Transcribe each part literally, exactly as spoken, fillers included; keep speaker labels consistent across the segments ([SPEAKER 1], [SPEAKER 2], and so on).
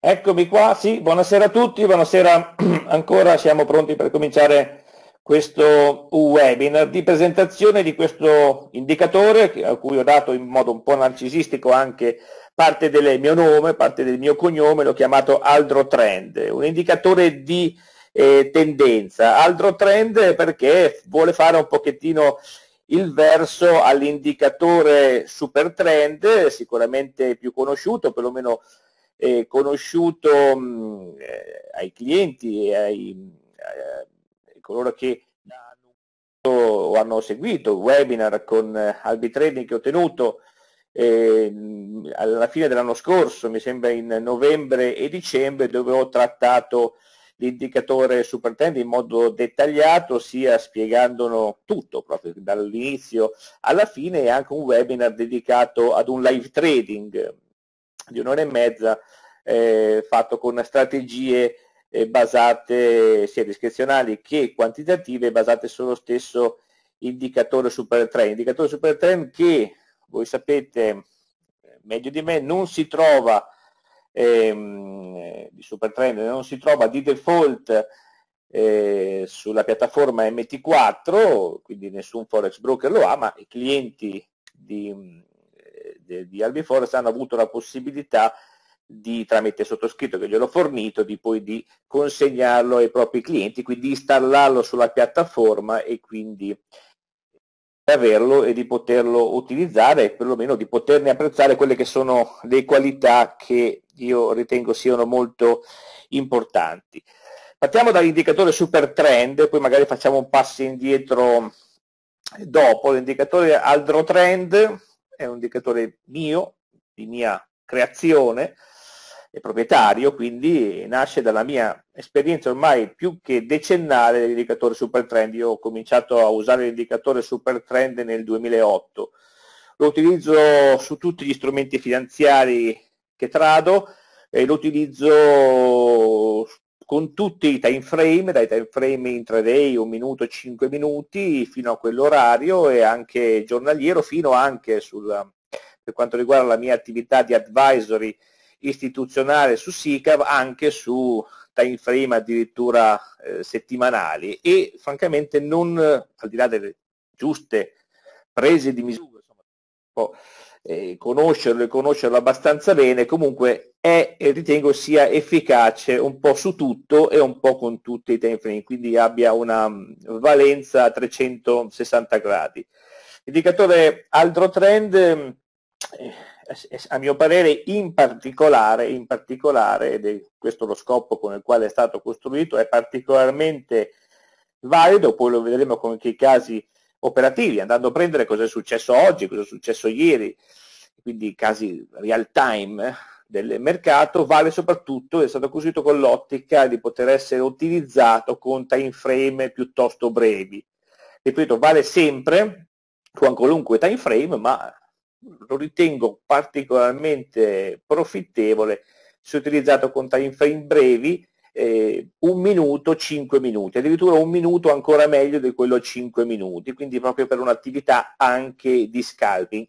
[SPEAKER 1] Eccomi qua, sì, buonasera a tutti, buonasera ancora, siamo pronti per cominciare questo webinar di presentazione di questo indicatore che- a cui ho dato in modo un po' narcisistico anche parte del mio nome, parte del mio cognome, l'ho chiamato Aldro Trend, un indicatore di eh, tendenza. Aldro Trend perché vuole fare un pochettino il verso all'indicatore Super Trend, sicuramente più conosciuto, perlomeno eh, conosciuto mh, eh, ai clienti e ai eh, coloro che hanno, o hanno seguito webinar con eh, Albi Trading che ho tenuto eh, alla fine dell'anno scorso, mi sembra in novembre e dicembre, dove ho trattato l'indicatore Super Trend in modo dettagliato, sia spiegandolo tutto proprio dall'inizio alla fine, e anche un webinar dedicato ad un live trading di un'ora e mezza eh, fatto con strategie eh, basate sia discrezionali che quantitative, basate sullo stesso indicatore Super Trend. Indicatore Super Trend che voi sapete meglio di me non si trova ehm, di Super Trend, non si trova di default eh, sulla piattaforma M T quattro, quindi nessun forex broker lo ha, ma i clienti di, di, di Albi Forex hanno avuto la possibilità di, tramite sottoscritto che gliel'ho fornito, di poi di consegnarlo ai propri clienti, quindi installarlo sulla piattaforma e quindi averlo e di poterlo utilizzare, e perlomeno di poterne apprezzare quelle che sono le qualità che io ritengo siano molto importanti. Partiamo dall'indicatore Super Trend, poi magari facciamo un passo indietro dopo. L'indicatore Aldro Trend è un indicatore mio, di mia creazione, è proprietario, quindi nasce dalla mia esperienza ormai più che decennale dell'indicatore Super Trend. Io ho cominciato a usare l'indicatore Super Trend nel duemilaotto, lo utilizzo su tutti gli strumenti finanziari che trado e lo utilizzo con tutti i time frame, dai time frame intraday, un minuto, cinque minuti, fino a quell'orario, e anche giornaliero, fino anche sul, per quanto riguarda la mia attività di advisory istituzionale su S I C A V, anche su time frame addirittura eh, settimanali, e francamente non, al di là delle giuste prese di misura, insomma, un po', eh, conoscerlo e conoscerlo abbastanza bene, comunque è, e ritengo sia efficace un po' su tutto e un po' con tutti i time frame, quindi abbia una mh, valenza a trecentosessanta gradi. L'indicatore Aldro Trend eh, a mio parere in particolare, in particolare, ed è questo lo scopo con il quale è stato costruito, è particolarmente valido, poi lo vedremo con che casi operativi, andando a prendere cosa è successo oggi, cosa è successo ieri, quindi casi real time del mercato. Vale soprattutto, è stato costruito con l'ottica di poter essere utilizzato con time frame piuttosto brevi. Ripeto, vale sempre con qualunque time frame, ma lo ritengo particolarmente profittevole se utilizzato con time frame brevi, eh, un minuto, cinque minuti, addirittura un minuto ancora meglio di quello a cinque minuti, quindi proprio per un'attività anche di scalping.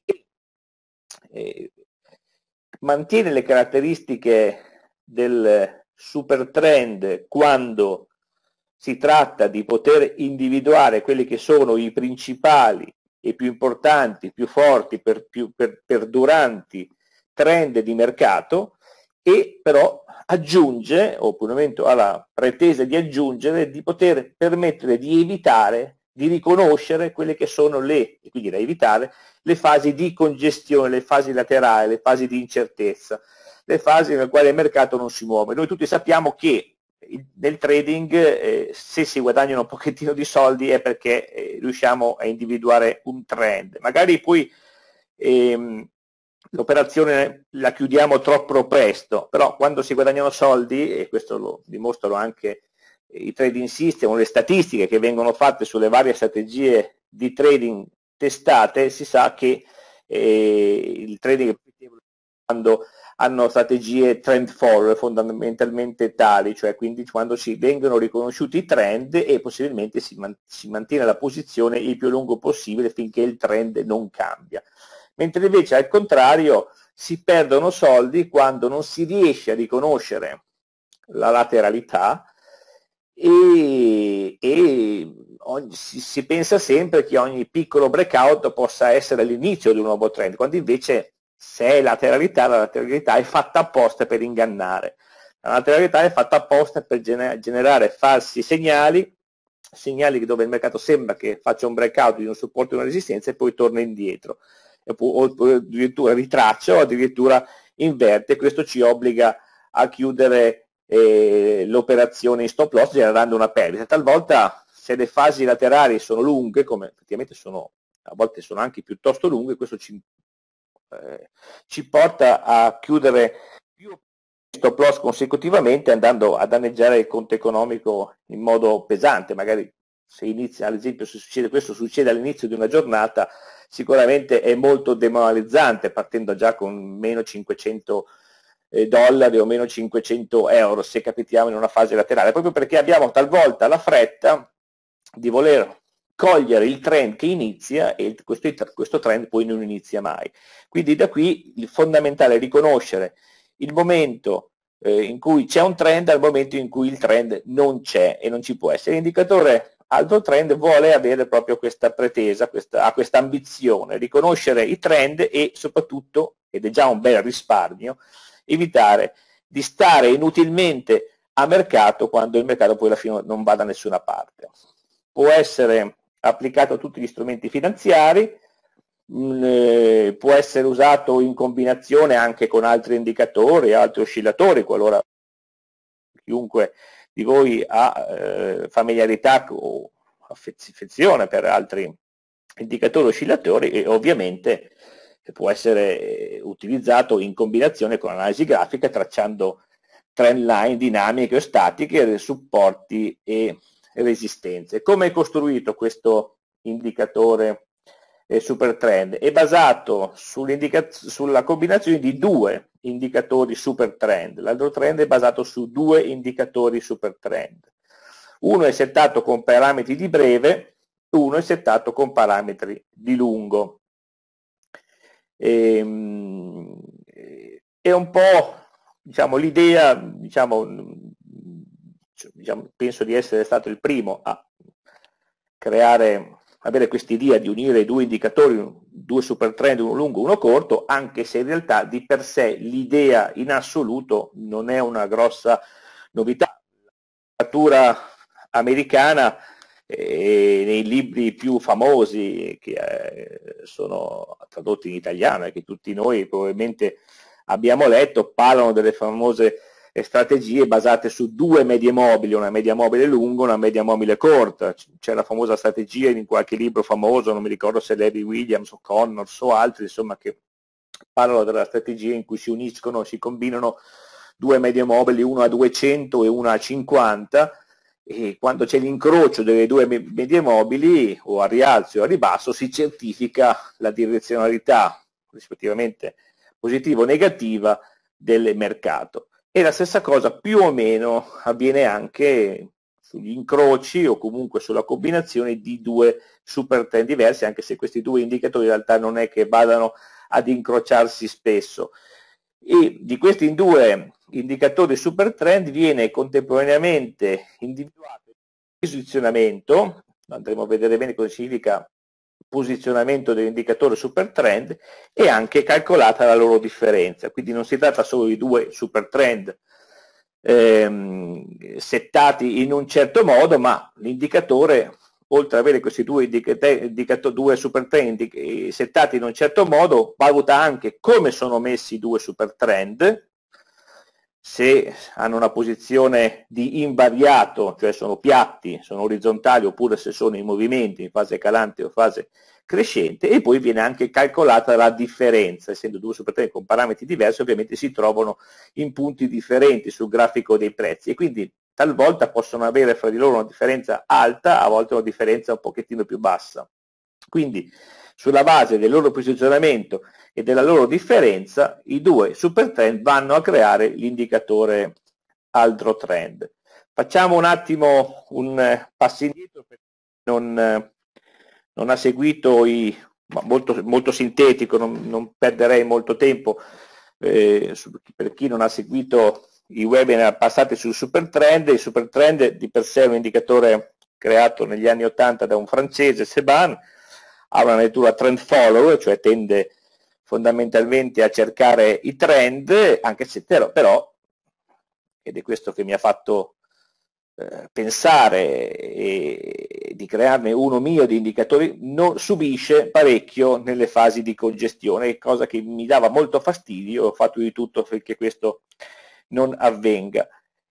[SPEAKER 1] Eh, mantiene le caratteristiche del super trend quando si tratta di poter individuare quelli che sono i principali e più importanti, più forti, per, più per, perduranti trend di mercato, e però aggiunge, o perlomeno ha la pretesa di aggiungere, di poter permettere di evitare, di riconoscere quelle che sono le, e quindi da evitare, le fasi di congestione, le fasi laterali, le fasi di incertezza, le fasi nelle quali il mercato non si muove. Noi tutti sappiamo che nel trading eh, se si guadagnano un pochettino di soldi è perché eh, riusciamo a individuare un trend. Magari poi ehm, l'operazione la chiudiamo troppo presto, però quando si guadagnano soldi, e questo lo dimostrano anche i trading system o le statistiche che vengono fatte sulle varie strategie di trading testate, si sa che eh, il trading è profitevole quando hanno strategie trend follower, fondamentalmente tali, cioè quindi quando si vengono riconosciuti i trend e possibilmente si, man- si mantiene la posizione il più lungo possibile finché il trend non cambia. mentre invece al contrario si perdono soldi quando non si riesce a riconoscere la lateralità e, e ogni, si, si pensa sempre che ogni piccolo breakout possa essere l'inizio di un nuovo trend, quando invece se è lateralità, la lateralità è fatta apposta per ingannare. La lateralità è fatta apposta per gener generare falsi segnali, segnali dove il mercato sembra che faccia un breakout di un supporto e una resistenza e poi torna indietro, o addirittura ritraccia o addirittura inverte. Questo ci obbliga a chiudere eh, l'operazione in stop loss generando una perdita. Talvolta, se le fasi laterali sono lunghe, come effettivamente sono, a volte sono anche piuttosto lunghe, questo ci, eh, ci porta a chiudere più stop loss consecutivamente, andando a danneggiare il conto economico in modo pesante. Magari se inizia, ad esempio, se succede questo succede all'inizio di una giornata, sicuramente è molto demoralizzante, partendo già con meno cinquecento dollari o meno cinquecento euro se capitiamo in una fase laterale, proprio perché abbiamo talvolta la fretta di voler cogliere il trend che inizia e questo, questo trend poi non inizia mai. Quindi da qui il fondamentale è riconoscere il momento eh, in cui c'è un trend dal momento in cui il trend non c'è e non ci può essere. L'indicatore alto trend vuole avere proprio questa pretesa, questa, ha questa ambizione, riconoscere i trend e soprattutto, ed è già un bel risparmio, evitare di stare inutilmente a mercato quando il mercato poi alla fine non va da nessuna parte. Può essere applicato a tutti gli strumenti finanziari, mh, eh, può essere usato in combinazione anche con altri indicatori, altri oscillatori, qualora chiunque di voi ha eh, familiarità o affezione per altri indicatori oscillatori, e ovviamente può essere utilizzato in combinazione con analisi grafica, tracciando trend line dinamiche o statiche, supporti e resistenze. Come è costruito questo indicatore eh, super trend? È basato sulla combinazione di due indicatori super trend. L'altro trend è basato su due indicatori super trend. Uno è settato con parametri di breve, uno è settato con parametri di lungo. E, è un po', diciamo, l'idea, diciamo, diciamo, penso di essere stato il primo a creare, avere quest'idea di unire i due indicatori, due super trend, uno lungo, uno corto, anche se in realtà di per sé l'idea in assoluto non è una grossa novità. La letteratura americana, e nei libri più famosi che eh, sono tradotti in italiano e che tutti noi probabilmente abbiamo letto, parlano delle famose strategie basate su due medie mobili, una media mobile lunga, una media mobile corta. C'è la famosa strategia in qualche libro famoso, non mi ricordo se Larry Williams o Connors o altri, insomma, che parlano della strategia in cui si uniscono, si combinano due medie mobili, una a duecento e una a cinquanta, e quando c'è l'incrocio delle due medie mobili, o a rialzo o a ribasso, si certifica la direzionalità rispettivamente positiva o negativa del mercato. E la stessa cosa più o meno avviene anche sugli incroci o comunque sulla combinazione di due super trend diversi, anche se questi due indicatori in realtà non è che vadano ad incrociarsi spesso. E di questi due indicatori super trend viene contemporaneamente individuato il posizionamento, andremo a vedere bene cosa significa posizionamento dell'indicatore super trend, e anche calcolata la loro differenza. Quindi non si tratta solo di due super trend ehm, settati in un certo modo, ma l'indicatore, oltre ad avere questi due, due super trend settati in un certo modo, valuta anche come sono messi i due super trend, se hanno una posizione di invariato, cioè sono piatti, sono orizzontali, oppure se sono in movimento, in fase calante o fase crescente, e poi viene anche calcolata la differenza. Essendo due super trend con parametri diversi, ovviamente si trovano in punti differenti sul grafico dei prezzi, e quindi talvolta possono avere fra di loro una differenza alta, a volte una differenza un pochettino più bassa. Quindi sulla base del loro posizionamento e della loro differenza, i due super trend vanno a creare l'indicatore altro trend. Facciamo un attimo un passo indietro per chi non, non ha seguito i ma molto, molto sintetico, non, non perderei molto tempo. Eh, su, per chi non ha seguito i webinar passati sul super trend, il super trend di per sé è un indicatore creato negli anni ottanta da un francese, Seban, ha una natura trend follower, cioè tende fondamentalmente a cercare i trend, anche se però, però ed è questo che mi ha fatto eh, pensare e, e di crearne uno mio di indicatori, non subisce parecchio nelle fasi di congestione, cosa che mi dava molto fastidio, ho fatto di tutto perché questo non avvenga.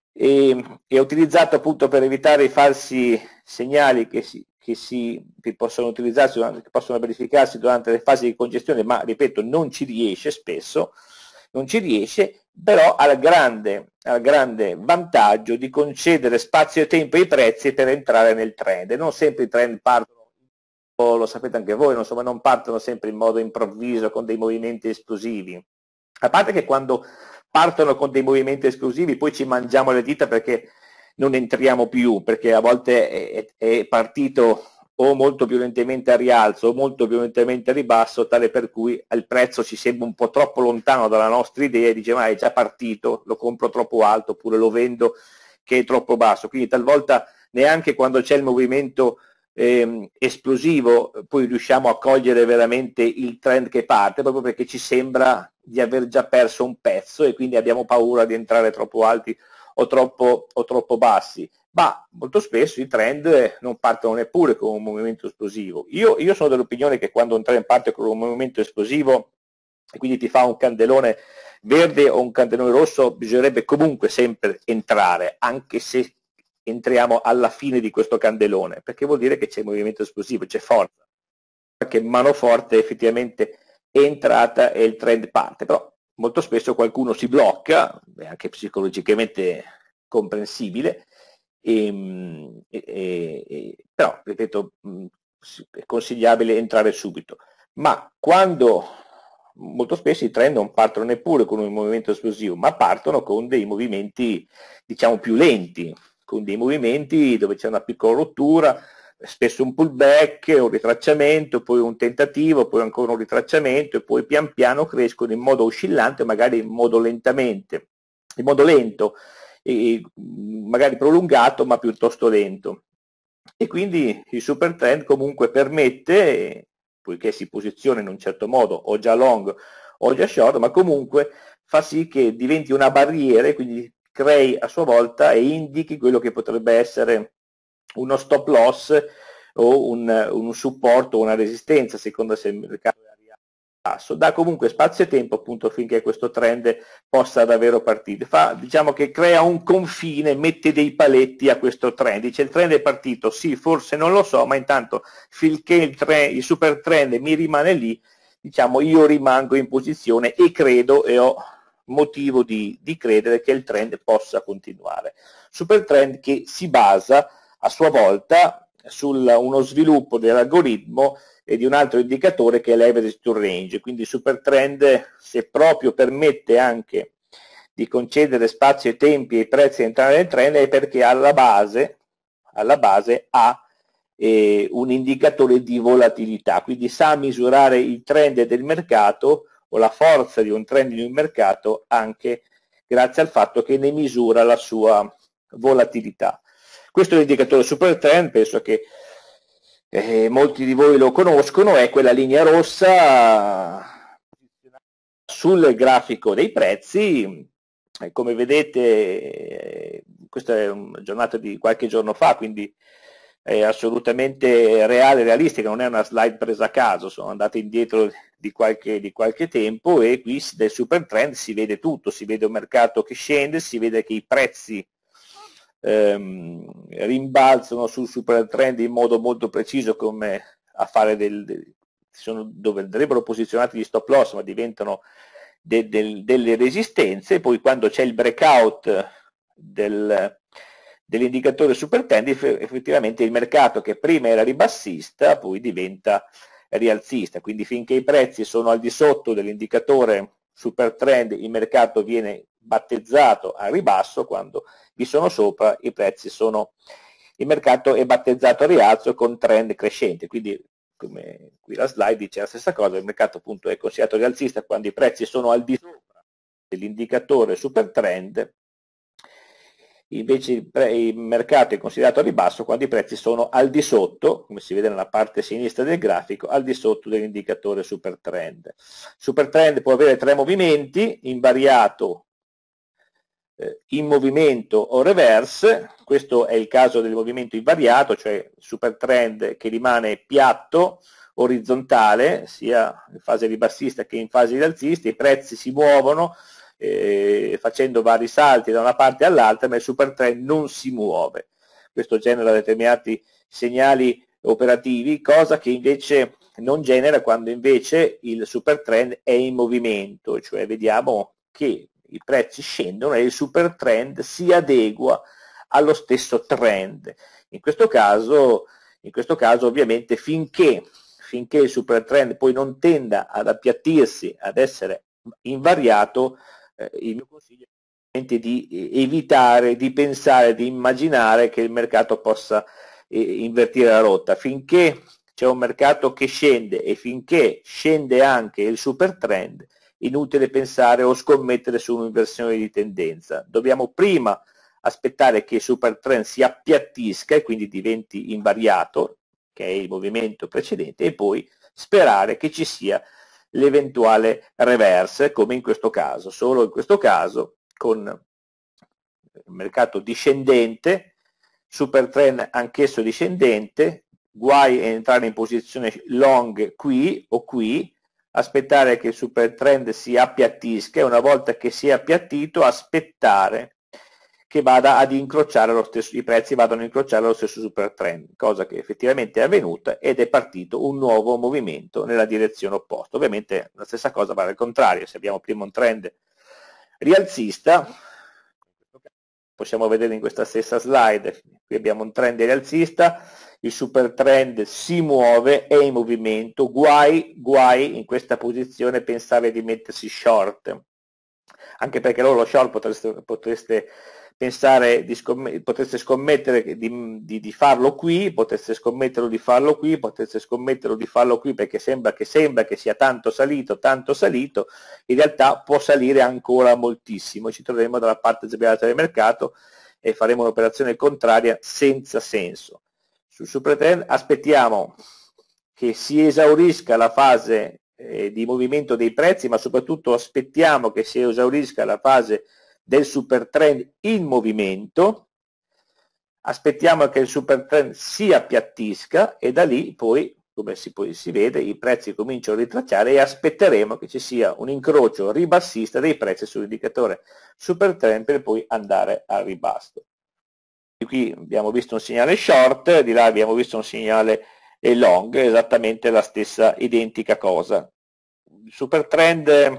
[SPEAKER 1] E è utilizzato appunto per evitare i falsi segnali che, si, che, si, che possono utilizzarsi, che possono verificarsi durante le fasi di congestione, ma ripeto non ci riesce spesso, non ci riesce, però ha il grande, ha il grande vantaggio di concedere spazio e tempo ai prezzi per entrare nel trend. E non sempre i trend partono, lo sapete anche voi, insomma, non partono sempre in modo improvviso con dei movimenti esplosivi. A parte che quando partono con dei movimenti esplosivi poi ci mangiamo le dita perché non entriamo più, perché a volte è, è partito o molto violentemente a rialzo o molto violentemente a ribasso, tale per cui il prezzo ci sembra un po' troppo lontano dalla nostra idea e dice ma è già partito, lo compro troppo alto oppure lo vendo che è troppo basso. Quindi talvolta neanche quando c'è il movimento eh, esplosivo poi riusciamo a cogliere veramente il trend che parte, proprio perché ci sembra di aver già perso un pezzo e quindi abbiamo paura di entrare troppo alti o troppo, o troppo bassi. Ma molto spesso i trend non partono neppure con un movimento esplosivo. Io, io sono dell'opinione che quando un trend parte con un movimento esplosivo e quindi ti fa un candelone verde o un candelone rosso, bisognerebbe comunque sempre entrare, anche se entriamo alla fine di questo candelone, perché vuol dire che c'è movimento esplosivo, c'è forza, perché mano forte effettivamente è entrata e il trend parte, però molto spesso qualcuno si blocca, è anche psicologicamente comprensibile, e, e, e, però ripeto è consigliabile entrare subito, ma quando molto spesso i trend non partono neppure con un movimento esplosivo, ma partono con dei movimenti diciamo più lenti, con dei movimenti dove c'è una piccola rottura, spesso un pullback, un ritracciamento, poi un tentativo, poi ancora un ritracciamento e poi pian piano crescono in modo oscillante, magari in modo lentamente, in modo lento, e magari prolungato ma piuttosto lento. E quindi il super trend comunque permette, poiché si posiziona in un certo modo o già long o già short, ma comunque fa sì che diventi una barriera e quindi crei a sua volta e indichi quello che potrebbe essere uno stop loss o un, un supporto o una resistenza, secondo se il mercato è a ribasso. Dà comunque spazio e tempo appunto finché questo trend possa davvero partire. Fa, diciamo che crea un confine, mette dei paletti a questo trend. Dice il trend è partito, sì, forse non lo so, ma intanto finché il, trend, il super trend mi rimane lì, diciamo io rimango in posizione e credo e ho motivo di, di credere che il trend possa continuare. Super trend che si basa a sua volta su uno sviluppo dell'algoritmo e di un altro indicatore che è l'average to range, quindi super trend se proprio permette anche di concedere spazio e tempi ai prezzi di entrare nel trend è perché alla base, alla base ha eh, un indicatore di volatilità, quindi sa misurare il trend del mercato o la forza di un trend in un mercato anche grazie al fatto che ne misura la sua volatilità. Questo è l'indicatore super trend, penso che eh, molti di voi lo conoscono, è quella linea rossa sul grafico dei prezzi. Eh, come vedete, eh, questa è una giornata di qualche giorno fa, quindi è assolutamente reale, realistica, non è una slide presa a caso, sono andate indietro di qualche, di qualche tempo e qui del super trend si vede tutto, si vede un mercato che scende, si vede che i prezzi ehm, rimbalzano sul super trend in modo molto preciso come a fare del, del sono dove andrebbero posizionati gli stop loss ma diventano de, de, delle resistenze, poi quando c'è il breakout del, dell'indicatore super trend effettivamente il mercato che prima era ribassista poi diventa rialzista, quindi finché i prezzi sono al di sotto dell'indicatore super trend il mercato viene battezzato a ribasso, quando vi sono sopra i prezzi sono, il mercato è battezzato a rialzo con trend crescente, quindi come qui la slide dice la stessa cosa, il mercato appunto è considerato rialzista quando i prezzi sono al di sopra dell'indicatore super trend, invece il, il mercato è considerato a ribasso quando i prezzi sono al di sotto, come si vede nella parte sinistra del grafico, al di sotto dell'indicatore super trend. Super trend può avere tre movimenti, invariato, eh, in movimento o reverse. Questo è il caso del movimento invariato, cioè super trend che rimane piatto, orizzontale, sia in fase ribassista che in fase rialzista, i prezzi si muovono, Eh, facendo vari salti da una parte all'altra, ma il super trend non si muove. Questo genera determinati segnali operativi, cosa che invece non genera quando invece il super trend è in movimento, cioè vediamo che i prezzi scendono e il super trend si adegua allo stesso trend. In questo caso, in questo caso ovviamente finché, finché il super trend poi non tenda ad appiattirsi, ad essere invariato, Eh, il mio consiglio è di evitare, di pensare, di immaginare che il mercato possa eh, invertire la rotta. Finché c'è un mercato che scende e finché scende anche il super trend, inutile pensare o scommettere su un'inversione di tendenza. Dobbiamo prima aspettare che il super trend si appiattisca e quindi diventi invariato, che è il movimento precedente, e poi sperare che ci sia l'eventuale reverse, come in questo caso. Solo in questo caso, con il mercato discendente, super trend anch'esso discendente, guai a entrare in posizione long qui o qui, aspettare che il super trend si appiattisca e una volta che si è appiattito aspettare che vada ad incrociare lo stesso, i prezzi vadano a incrociare lo stesso super trend, cosa che effettivamente è avvenuta ed è partito un nuovo movimento nella direzione opposta. Ovviamente la stessa cosa vale al contrario, se abbiamo prima un trend rialzista, possiamo vedere in questa stessa slide, qui abbiamo un trend rialzista, il super trend si muove, è in movimento, guai, guai in questa posizione pensare di mettersi short, anche perché loro lo short potreste, potreste pensare di scommettere, potreste scommettere di, di, di farlo qui, potreste scommetterlo di farlo qui, potreste scommetterlo di farlo qui perché sembra che, sembra che sia tanto salito, tanto salito, in realtà può salire ancora moltissimo, ci troveremo dalla parte sbagliata del mercato e faremo un'operazione contraria senza senso. Sul super trend aspettiamo che si esaurisca la fase eh, di movimento dei prezzi, ma soprattutto aspettiamo che si esaurisca la fase del super trend in movimento, aspettiamo che il super trend si appiattisca e da lì poi, come si, poi si vede, i prezzi cominciano a ritracciare e aspetteremo che ci sia un incrocio ribassista dei prezzi sull'indicatore super trend per poi andare al ribasso. Qui abbiamo visto un segnale short, di là abbiamo visto un segnale long, esattamente la stessa identica cosa. Il super trend,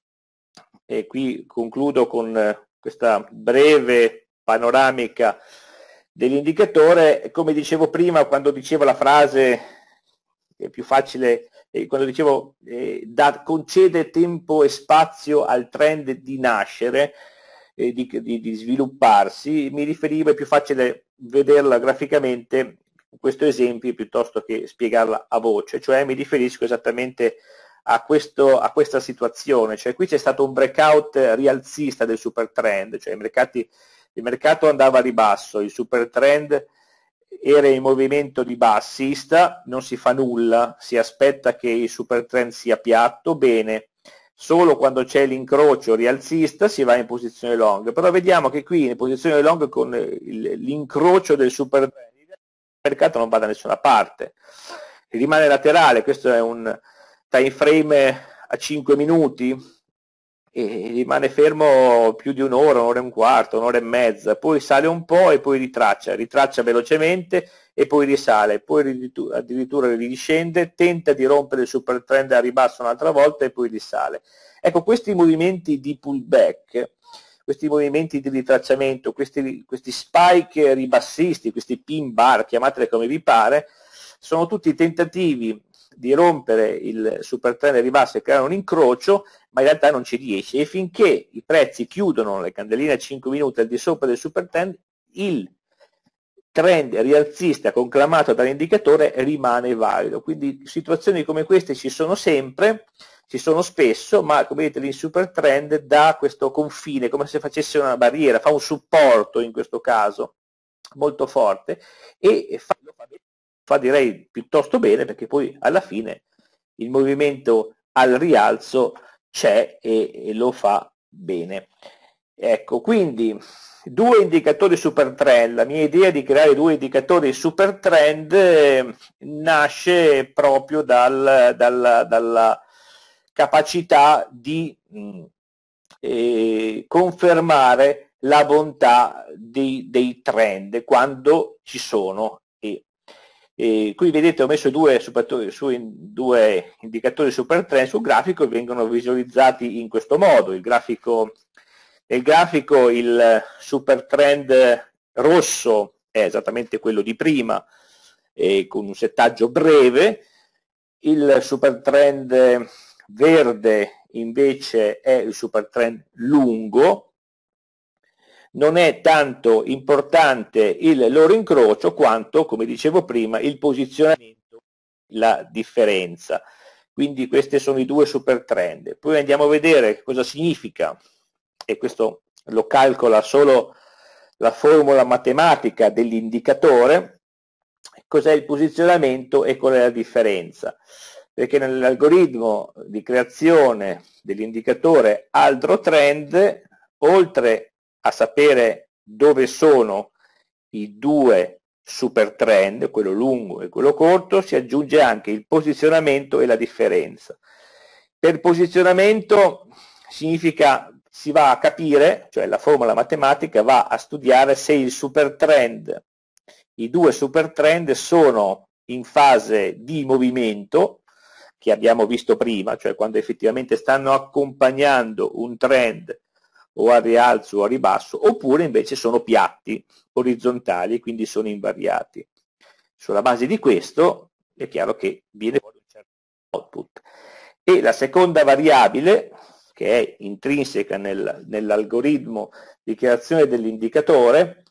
[SPEAKER 1] e qui concludo con questa breve panoramica dell'indicatore, come dicevo prima quando dicevo la frase è più facile, eh, quando dicevo eh, da, concede tempo e spazio al trend di nascere, eh, di, di, di svilupparsi, mi riferivo, è più facile vederla graficamente questo esempio piuttosto che spiegarla a voce, cioè mi riferisco esattamente a, questo, a questa situazione, cioè qui c'è stato un breakout rialzista del super trend, cioè i mercati, il mercato andava a ribasso, il super trend era in movimento di bassista, non si fa nulla, si aspetta che il super trend sia piatto, bene, solo quando c'è l'incrocio rialzista si va in posizione long, però vediamo che qui in posizione long con l'incrocio del super trend il mercato non va da nessuna parte, rimane laterale, questo è un time frame a cinque minuti e rimane fermo più di un'ora, un'ora e un quarto, un'ora e mezza, poi sale un po' e poi ritraccia, ritraccia velocemente e poi risale, poi addirittura riscende, tenta di rompere il super trend a ribasso un'altra volta e poi risale. Ecco, questi movimenti di pullback, questi movimenti di ritracciamento, questi, questi spike ribassisti, questi pin bar, chiamateli come vi pare, sono tutti tentativi di rompere il super trend ribasso e creare un incrocio, ma in realtà non ci riesce e finché i prezzi chiudono le candelline a cinque minuti al di sopra del super trend, il trend rialzista conclamato dall'indicatore rimane valido. Quindi situazioni come queste ci sono sempre, ci sono spesso, ma come vedete il super trend dà questo confine, come se facesse una barriera, fa un supporto in questo caso molto forte e fa, fa direi piuttosto bene, perché poi alla fine il movimento al rialzo c'è e, e lo fa bene. Ecco, quindi due indicatori super trend. La mia idea di creare due indicatori super trend eh, nasce proprio dal, dal, dalla capacità di mh, eh, confermare la bontà dei, dei trend quando ci sono. E, e qui vedete ho messo due, su in, due indicatori super trend sul grafico e vengono visualizzati in questo modo. Il grafico Nel grafico il super trend rosso è esattamente quello di prima, eh, con un settaggio breve, il super trend verde invece è il super trend lungo. Non è tanto importante il loro incrocio quanto, come dicevo prima, il posizionamento, la differenza. Quindi questi sono i due super trend. Poi andiamo a vedere cosa significa, e questo lo calcola solo la formula matematica dell'indicatore, cos'è il posizionamento e qual è la differenza. Perché nell'algoritmo di creazione dell'indicatore Aldro Trend, oltre a sapere dove sono i due super trend, quello lungo e quello corto, si aggiunge anche il posizionamento e la differenza. Per posizionamento significa si va a capire, cioè la formula matematica va a studiare se il super trend, i due super trend sono in fase di movimento, che abbiamo visto prima, cioè quando effettivamente stanno accompagnando un trend o a rialzo o a ribasso, oppure invece sono piatti, orizzontali, quindi sono invariati. Sulla base di questo è chiaro che viene fuori un certo output. E la seconda variabile, che è intrinseca nel, nell'algoritmo di creazione dell'indicatore,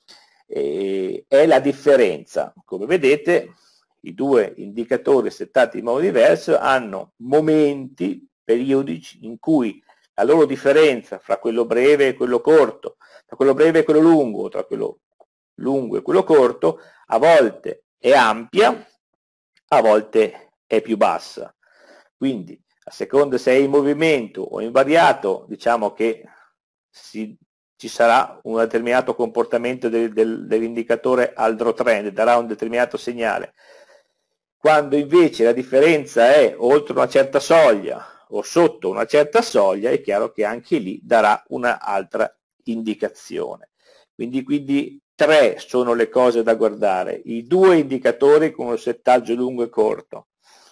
[SPEAKER 1] eh, è la differenza. Come vedete, i due indicatori settati in modo diverso hanno momenti periodici in cui la loro differenza fra quello breve e quello corto, tra quello breve e quello lungo, tra quello lungo e quello corto, a volte è ampia, a volte è più bassa. Quindi, a seconda se è in movimento o invariato, diciamo che si, ci sarà un determinato comportamento del, del, dell'indicatore Aldro Trend, darà un determinato segnale. Quando invece la differenza è oltre una certa soglia o sotto una certa soglia, è chiaro che anche lì darà un'altra indicazione. Quindi, quindi tre sono le cose da guardare, i due indicatori con il settaggio lungo e corto.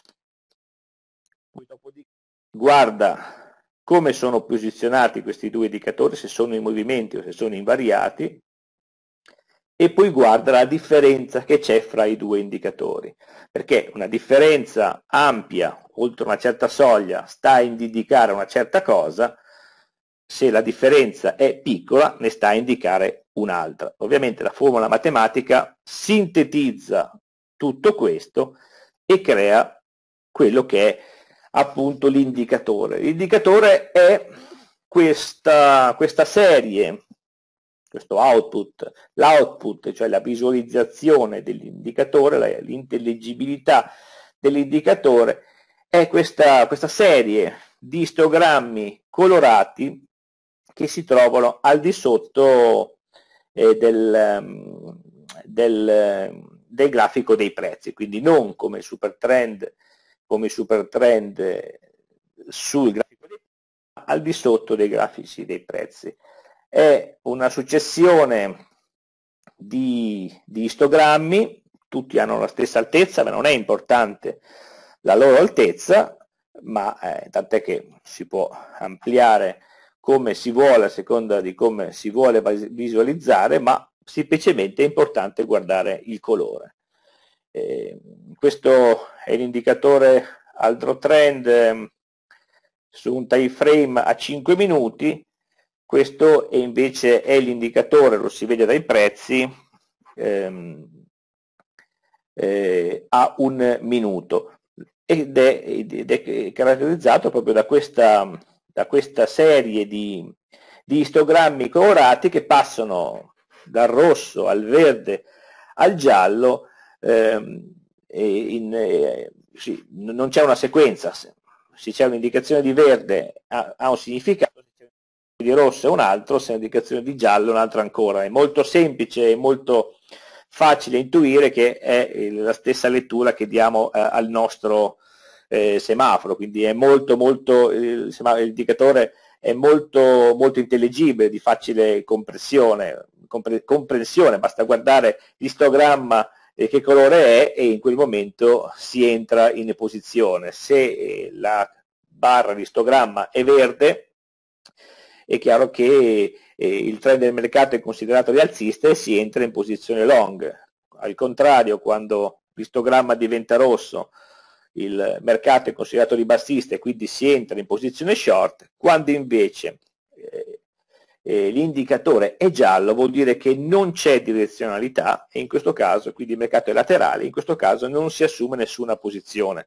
[SPEAKER 1] Poi dopodiché guarda come sono posizionati questi due indicatori, se sono in movimenti o se sono invariati, e poi guarda la differenza che c'è fra i due indicatori, perché una differenza ampia, oltre una certa soglia, sta a indicare una certa cosa, se la differenza è piccola ne sta a indicare un'altra. Ovviamente la formula matematica sintetizza tutto questo e crea quello che è appunto l'indicatore. L'indicatore è questa, questa serie, questo output, l'output, cioè la visualizzazione dell'indicatore, l'intelligibilità dell'indicatore, è questa, questa serie di istogrammi colorati che si trovano al di sotto eh, del, del, del grafico dei prezzi, quindi non come il super trend, come il super trend sul grafico dei prezzi, al di sotto dei grafici dei prezzi. È una successione di, di istogrammi, tutti hanno la stessa altezza, ma non è importante la loro altezza, ma eh, tant'è che si può ampliare come si vuole a seconda di come si vuole visualizzare, ma semplicemente è importante guardare il colore. Eh, questo è l'indicatore Aldro Trend eh, su un time frame a cinque minuti. Questo è invece è l'indicatore, lo si vede dai prezzi, ehm, eh, a un minuto, ed è, ed è caratterizzato proprio da questa, da questa serie di, di istogrammi colorati che passano dal rosso al verde al giallo. ehm, in, eh, sì, non c'è una sequenza, se c'è un'indicazione di verde ha, ha un significato, se c'è di rosso è un altro, se c'è un'indicazione di giallo è un altro ancora. È molto semplice e molto facile intuire che è la stessa lettura che diamo eh, al nostro eh, semaforo, quindi è molto molto il, l'indicatore è molto molto intelligibile, di facile comprensione, compre, comprensione, basta guardare l'istogramma eh, che colore è e in quel momento si entra in posizione. Se eh, la barra di istogramma è verde, è chiaro che eh, il trend del mercato è considerato rialzista e si entra in posizione long. Al contrario, quando l'istogramma diventa rosso, il mercato è considerato ribassista e quindi si entra in posizione short. Quando invece eh, eh, l'indicatore è giallo, vuol dire che non c'è direzionalità e in questo caso, quindi il mercato è laterale, in questo caso non si assume nessuna posizione.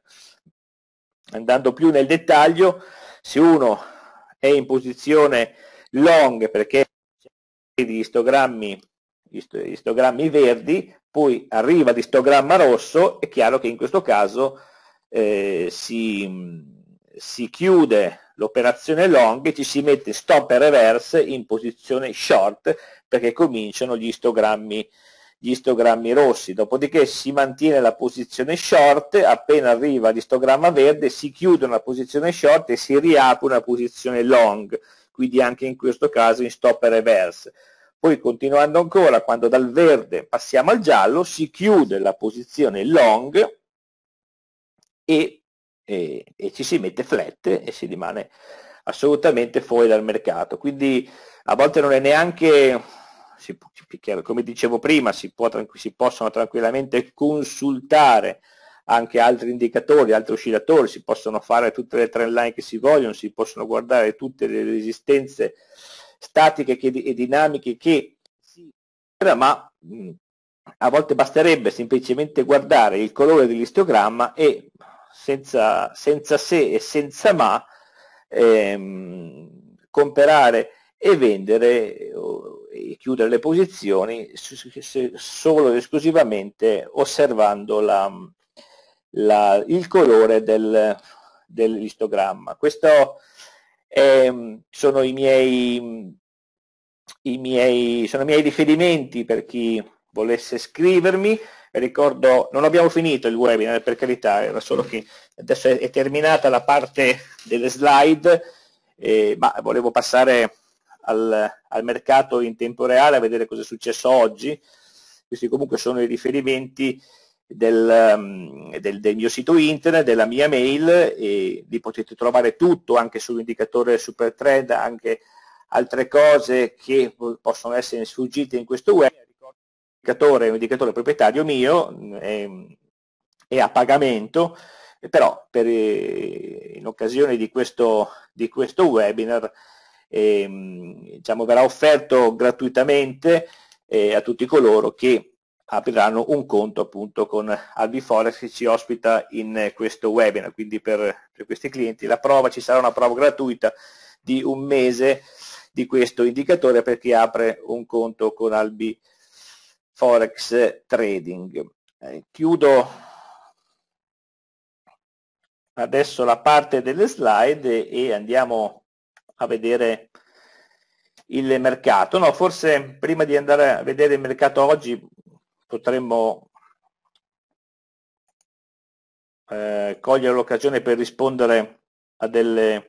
[SPEAKER 1] Andando più nel dettaglio, se uno è in posizione long perché c'è di istogrammi, istogrammi verdi, poi arriva l'istogramma rosso, è chiaro che in questo caso eh, si, si chiude l'operazione long e ci si mette stop e reverse in posizione short perché cominciano gli istogrammi gli istogrammi rossi, dopodiché si mantiene la posizione short, appena arriva l'istogramma verde si chiude una posizione short e si riapre una posizione long, quindi anche in questo caso in stop e reverse. Poi continuando ancora, quando dal verde passiamo al giallo, si chiude la posizione long e, e, e ci si mette flat e si rimane assolutamente fuori dal mercato. Quindi a volte non è neanche, si, come dicevo prima, si, può, si possono tranquillamente consultare anche altri indicatori, altri oscillatori, si possono fare tutte le trend line che si vogliono, si possono guardare tutte le resistenze statiche che, e dinamiche che si ma mh, a volte basterebbe semplicemente guardare il colore dell'istogramma e senza, senza se e senza ma ehm, comprare e vendere o, e chiudere le posizioni solo ed esclusivamente osservando la, la, il colore del, dell'istogramma. Questo è, sono i miei, i miei, sono i miei riferimenti per chi volesse scrivermi. Ricordo, non abbiamo finito il webinar, per carità, era solo che adesso è, è terminata la parte delle slide, eh, ma volevo passare al, al mercato in tempo reale a vedere cosa è successo oggi. Questi comunque sono i riferimenti del, del, del mio sito internet, della mia mail, e li potete trovare tutto anche sull'indicatore SuperTrend, anche altre cose che possono essere sfuggite in questo web. L'indicatore è un indicatore proprietario mio, è, è a pagamento, però per, in occasione di questo, di questo webinar eh, diciamo, verrà offerto gratuitamente eh, a tutti coloro che apriranno un conto appunto con Albiforex che ci ospita in questo webinar. Quindi per, per questi clienti la prova, ci sarà una prova gratuita di un mese di questo indicatore per chi apre un conto con Albi Forex Trading. Eh, chiudo adesso la parte delle slide e andiamo a vedere il mercato. No, forse prima di andare a vedere il mercato oggi potremmo eh, cogliere l'occasione per rispondere a delle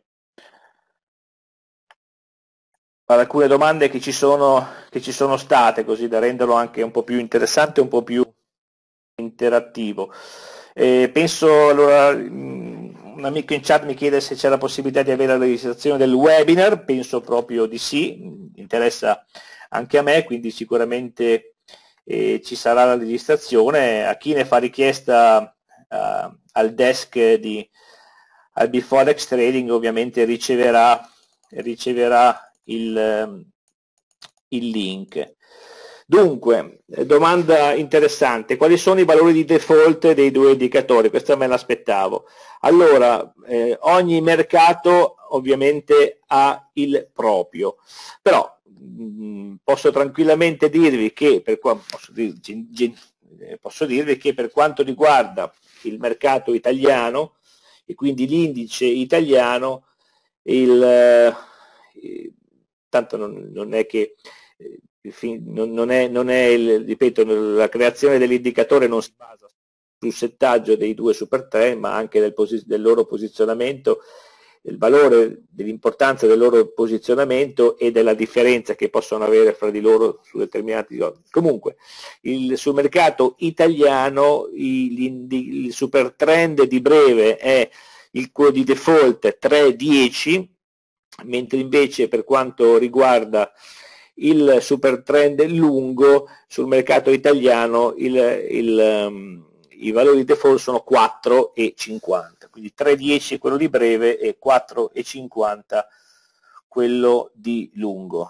[SPEAKER 1] ad alcune domande che ci sono che ci sono state, così da renderlo anche un po' più interessante, un po' più interattivo. Eh, penso, allora, un amico in chat mi chiede se c'è la possibilità di avere la registrazione del webinar, penso proprio di sì, interessa anche a me, quindi sicuramente eh, ci sarà la registrazione. A chi ne fa richiesta uh, al desk di Albi Forex Trading ovviamente riceverà, riceverà il, il link. Dunque, domanda interessante, quali sono i valori di default dei due indicatori? Questa me l'aspettavo. Allora, eh, ogni mercato ovviamente ha il proprio, però mh, posso tranquillamente dirvi che per, posso, dir, posso dirvi che per quanto riguarda il mercato italiano, e quindi l'indice italiano, il, eh, tanto non, non è che eh, non, non, è, non è il, ripeto, la creazione dell'indicatore non si basa sul settaggio dei due super tre, ma anche del, del loro posizionamento, il valore dell'importanza del loro posizionamento e della differenza che possono avere fra di loro su determinati giorni. Comunque, il, sul mercato italiano il, il super trend di breve è il quello di default tre dieci, mentre invece per quanto riguarda il super trend lungo sul mercato italiano il, il, um, i valori default sono quattro e cinquanta, quindi tre dieci quello di breve e quattro e cinquanta quello di lungo.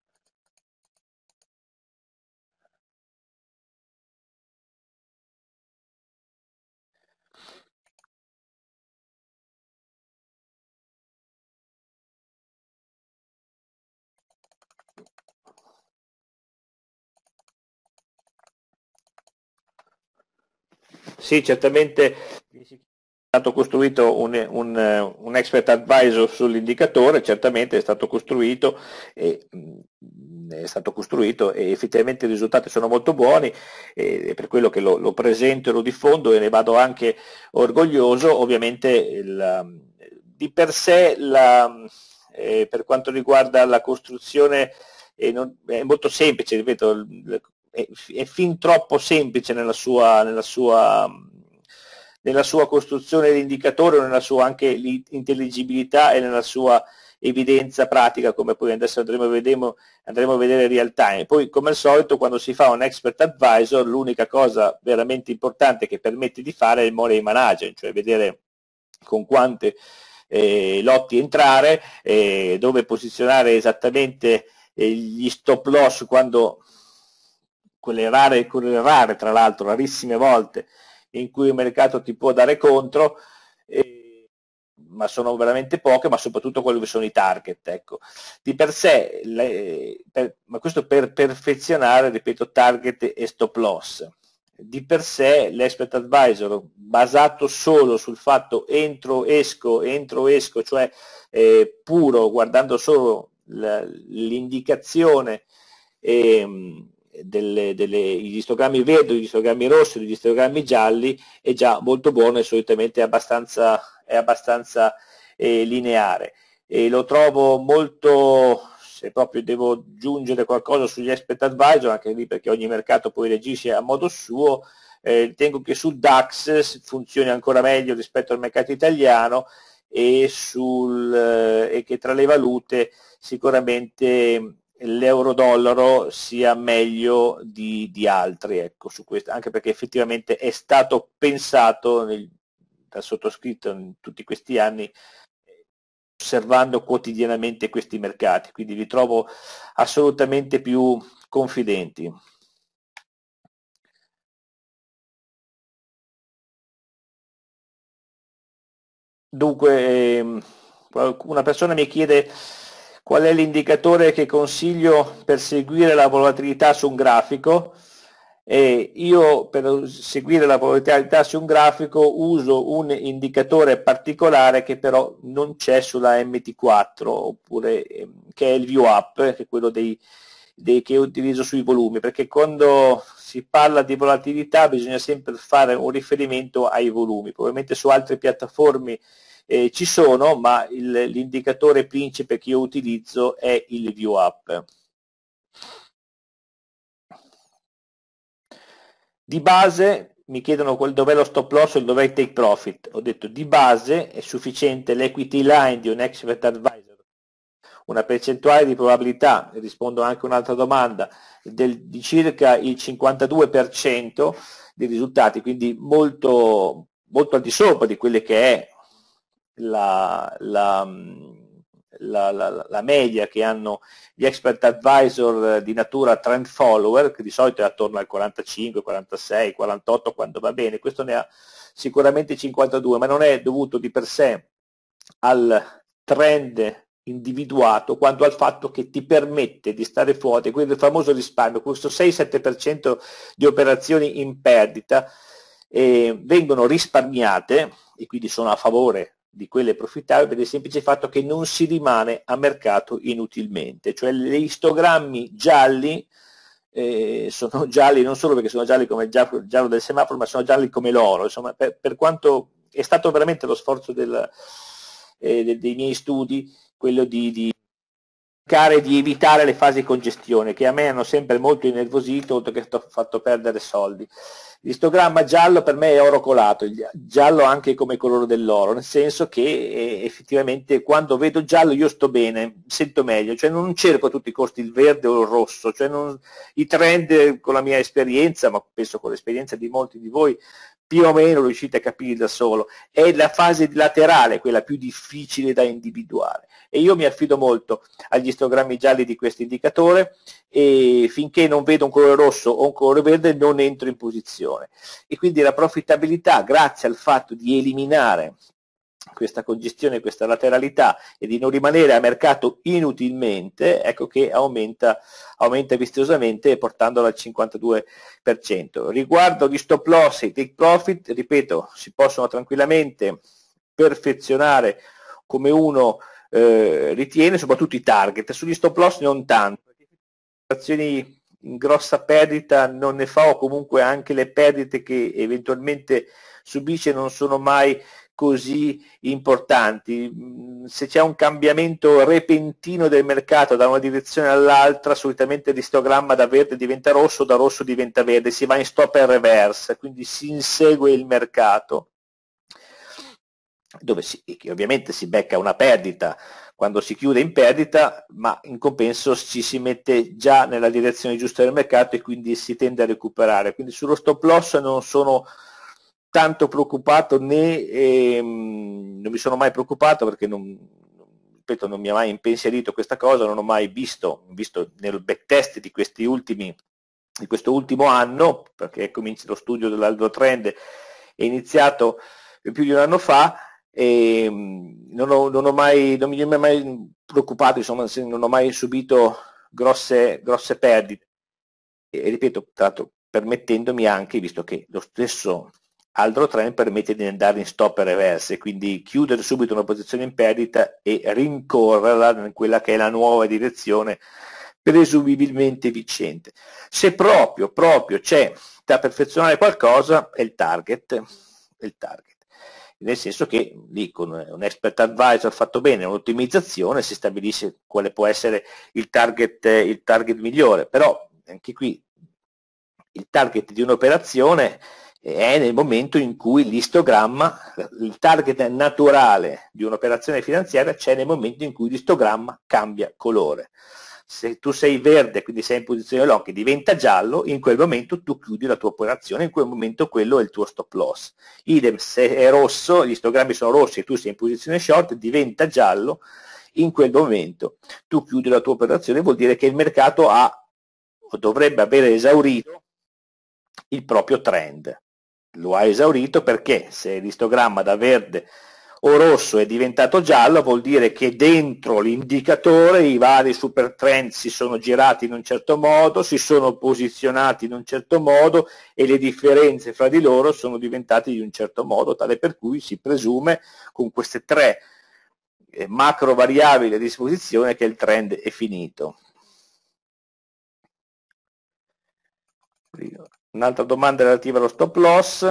[SPEAKER 1] Sì, certamente è stato costruito un, un, un expert advisor sull'indicatore, certamente è stato costruito e, è stato costruito e effettivamente i risultati sono molto buoni, e per quello che lo, lo presento e lo diffondo e ne vado anche orgoglioso. Ovviamente il, di per sé la, eh, per quanto riguarda la costruzione eh, non, è molto semplice, ripeto, è, è fin troppo semplice nella sua, nella sua, nella sua costruzione di indicatore, nella sua anche intelligibilità e nella sua evidenza pratica, come poi adesso andremo a, vedere, andremo a vedere real time. Poi, come al solito, quando si fa un expert advisor, l'unica cosa veramente importante che permette di fare è il money management, cioè vedere con quante eh, lotti entrare, eh, dove posizionare esattamente eh, gli stop loss quando quelle rare, quelle rare tra l'altro, rarissime volte in cui il mercato ti può dare contro, eh, ma sono veramente poche, ma soprattutto quelli che sono i target. Ecco. Di per sé, le, per, ma questo per perfezionare, ripeto, target e stop loss. Di per sé l'expert advisor basato solo sul fatto entro, esco, entro, esco, cioè eh, puro, guardando solo l'indicazione eh, delle, delle, gli istogrammi verdi, gli istogrammi rossi, gli istogrammi gialli è già molto buono e solitamente è abbastanza, è abbastanza eh, lineare. E lo trovo molto, se proprio devo aggiungere qualcosa sugli expert advisor, anche lì perché ogni mercato poi reagisce a modo suo, eh, ritengo che sul DAX funzioni ancora meglio rispetto al mercato italiano e, sul, eh, e che tra le valute sicuramente l'euro-dollaro sia meglio di, di altri, ecco, su questo, anche perché effettivamente è stato pensato nel, dal sottoscritto in tutti questi anni, osservando quotidianamente questi mercati, quindi li trovo assolutamente più confidenti. Dunque, ehm, una persona mi chiede qual è l'indicatore che consiglio per seguire la volatilità su un grafico. E io per seguire la volatilità su un grafico uso un indicatore particolare che però non c'è sulla M T quattro, oppure ehm, che è il view up, che è quello dei, dei, che utilizzo sui volumi, perché quando si parla di volatilità bisogna sempre fare un riferimento ai volumi. Probabilmente su altre piattaforme eh, ci sono, ma il, l'indicatore principe che io utilizzo è il view up. Di base mi chiedono dov'è lo stop loss e dov'è il take profit. Ho detto di base è sufficiente l'equity line di un expert advisor, una percentuale di probabilità, e rispondo anche a un'altra domanda, del, di circa il cinquantadue per cento dei risultati, quindi molto, molto al di sopra di quelle che è la, la, la, la, la media che hanno gli expert advisor di natura trend follower, che di solito è attorno al quarantacinque, quarantasei, quarantotto quando va bene, questo ne ha sicuramente cinquantadue, ma non è dovuto di per sé al trend individuato quanto al fatto che ti permette di stare fuori, quindi il famoso risparmio, questo sei sette per cento di operazioni in perdita eh, vengono risparmiate, e quindi sono a favore di quelle profittabili per il semplice fatto che non si rimane a mercato inutilmente, cioè gli istogrammi gialli eh, sono gialli non solo perché sono gialli come il giallo, giallo del semaforo, ma sono gialli come l'oro, insomma, per, per quanto è stato veramente lo sforzo del, eh, de, dei miei studi quello di, di cercare di evitare le fasi di congestione, che a me hanno sempre molto innervosito, oltre che fatto perdere soldi. L'istogramma giallo per me è oro colato, il giallo anche come colore dell'oro, nel senso che eh, effettivamente quando vedo giallo io sto bene, sento meglio, cioè non cerco a tutti i costi il verde o il rosso, cioè non, i trend con la mia esperienza, ma penso con l'esperienza di molti di voi, più o meno riuscite a capire da solo, è la fase laterale quella più difficile da individuare, e io mi affido molto agli istogrammi gialli di questo indicatore e finché non vedo un colore rosso o un colore verde non entro in posizione, e quindi la profittabilità, grazie al fatto di eliminare questa congestione, questa lateralità e di non rimanere a mercato inutilmente, ecco che aumenta, aumenta vistosamente portandola al cinquantadue per cento. Riguardo gli stop loss e i take profit, ripeto, si possono tranquillamente perfezionare come uno eh, ritiene, soprattutto i target. Sugli stop loss non tanto, perché operazioni in grossa perdita non ne fa, o comunque anche le perdite che eventualmente subisce non sono mai così importanti. Se c'è un cambiamento repentino del mercato da una direzione all'altra, solitamente l'istogramma da verde diventa rosso, da rosso diventa verde, si va in stop and reverse, quindi si insegue il mercato, dove si, ovviamente si becca una perdita quando si chiude in perdita, ma in compenso ci si mette già nella direzione giusta del mercato e quindi si tende a recuperare. Quindi sullo stop loss non sono tanto preoccupato, né ehm, non mi sono mai preoccupato perché non, ripeto, non mi ha mai impensierito questa cosa, non ho mai visto, visto nel backtest di questi ultimi di questo ultimo anno, perché comincia lo studio dell'Aldo Trend, è iniziato più di un anno fa, e non, ho, non, ho mai, non mi è mai preoccupato, insomma, non ho mai subito grosse, grosse perdite, e ripeto, tra l'altro permettendomi anche, visto che lo stesso Aldo Trend permette di andare in stop e reverse, quindi chiudere subito una posizione in perdita e rincorrerla in quella che è la nuova direzione presumibilmente vincente. Se proprio, proprio c'è da perfezionare qualcosa, è il target, è il target. Nel senso che lì con un expert advisor fatto bene, un'ottimizzazione, si stabilisce quale può essere il target, il target migliore, però anche qui il target di un'operazione è nel momento in cui l'istogramma, il target naturale di un'operazione finanziaria c'è nel momento in cui l'istogramma cambia colore. Se tu sei verde, quindi sei in posizione long e diventa giallo, in quel momento tu chiudi la tua operazione, in quel momento quello è il tuo stop loss. Idem, se è rosso, gli istogrammi sono rossi e tu sei in posizione short, diventa giallo, in quel momento tu chiudi la tua operazione, vuol dire che il mercato ha o dovrebbe aver esaurito il proprio trend. Lo ha esaurito perché se l'istogramma da verde o rosso è diventato giallo, vuol dire che dentro l'indicatore i vari super trend si sono girati in un certo modo, si sono posizionati in un certo modo e le differenze fra di loro sono diventate di un certo modo, tale per cui si presume con queste tre eh, macro variabili a disposizione che il trend è finito. Un'altra domanda relativa allo stop loss.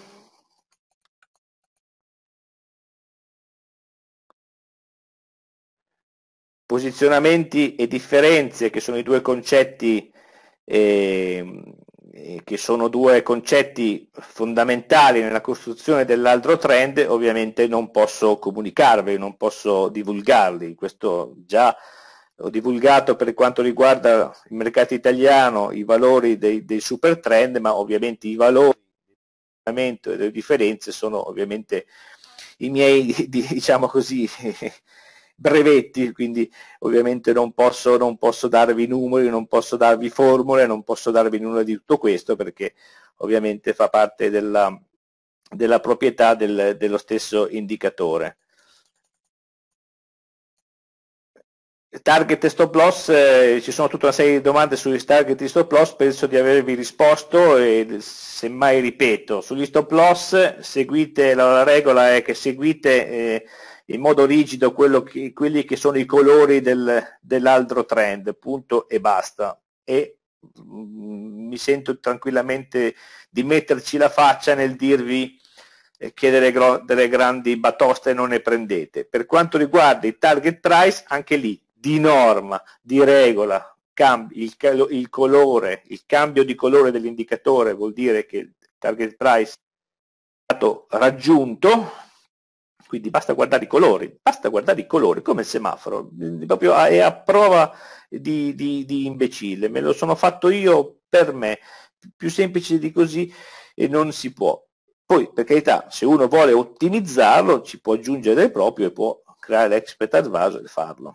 [SPEAKER 1] Posizionamenti e differenze, che sono i due concetti eh, che sono due concetti fondamentali nella costruzione dell'Aldo Trend, ovviamente non posso comunicarvi, non posso divulgarli. Questo già ho divulgato per quanto riguarda il mercato italiano i valori dei, dei super trend, ma ovviamente i valori e delle differenze sono ovviamente i miei, diciamo così, brevetti, quindi ovviamente non posso, non posso darvi numeri, non posso darvi formule, non posso darvi nulla di tutto questo, perché ovviamente fa parte della, della proprietà del, dello stesso indicatore. Target e stop loss, eh, ci sono tutta una serie di domande sugli target e stop loss, penso di avervi risposto e semmai ripeto, sugli stop loss seguite, la, la regola è che seguite eh, in modo rigido quello che, quelli che sono i colori del, dell'altro trend, punto e basta, e mh, mi sento tranquillamente di metterci la faccia nel dirvi eh, che delle, delle grandi batoste non ne prendete. Per quanto riguarda il target price, anche lì di norma, di regola, cambi, il, il colore, il cambio di colore dell'indicatore vuol dire che il target price è stato raggiunto, quindi basta guardare i colori, basta guardare i colori come il semaforo, proprio è a prova di, di, di imbecille, me lo sono fatto io per me, più semplice di così e non si può. Poi per carità, se uno vuole ottimizzarlo ci può aggiungere del proprio e può creare l'expert advisor e farlo.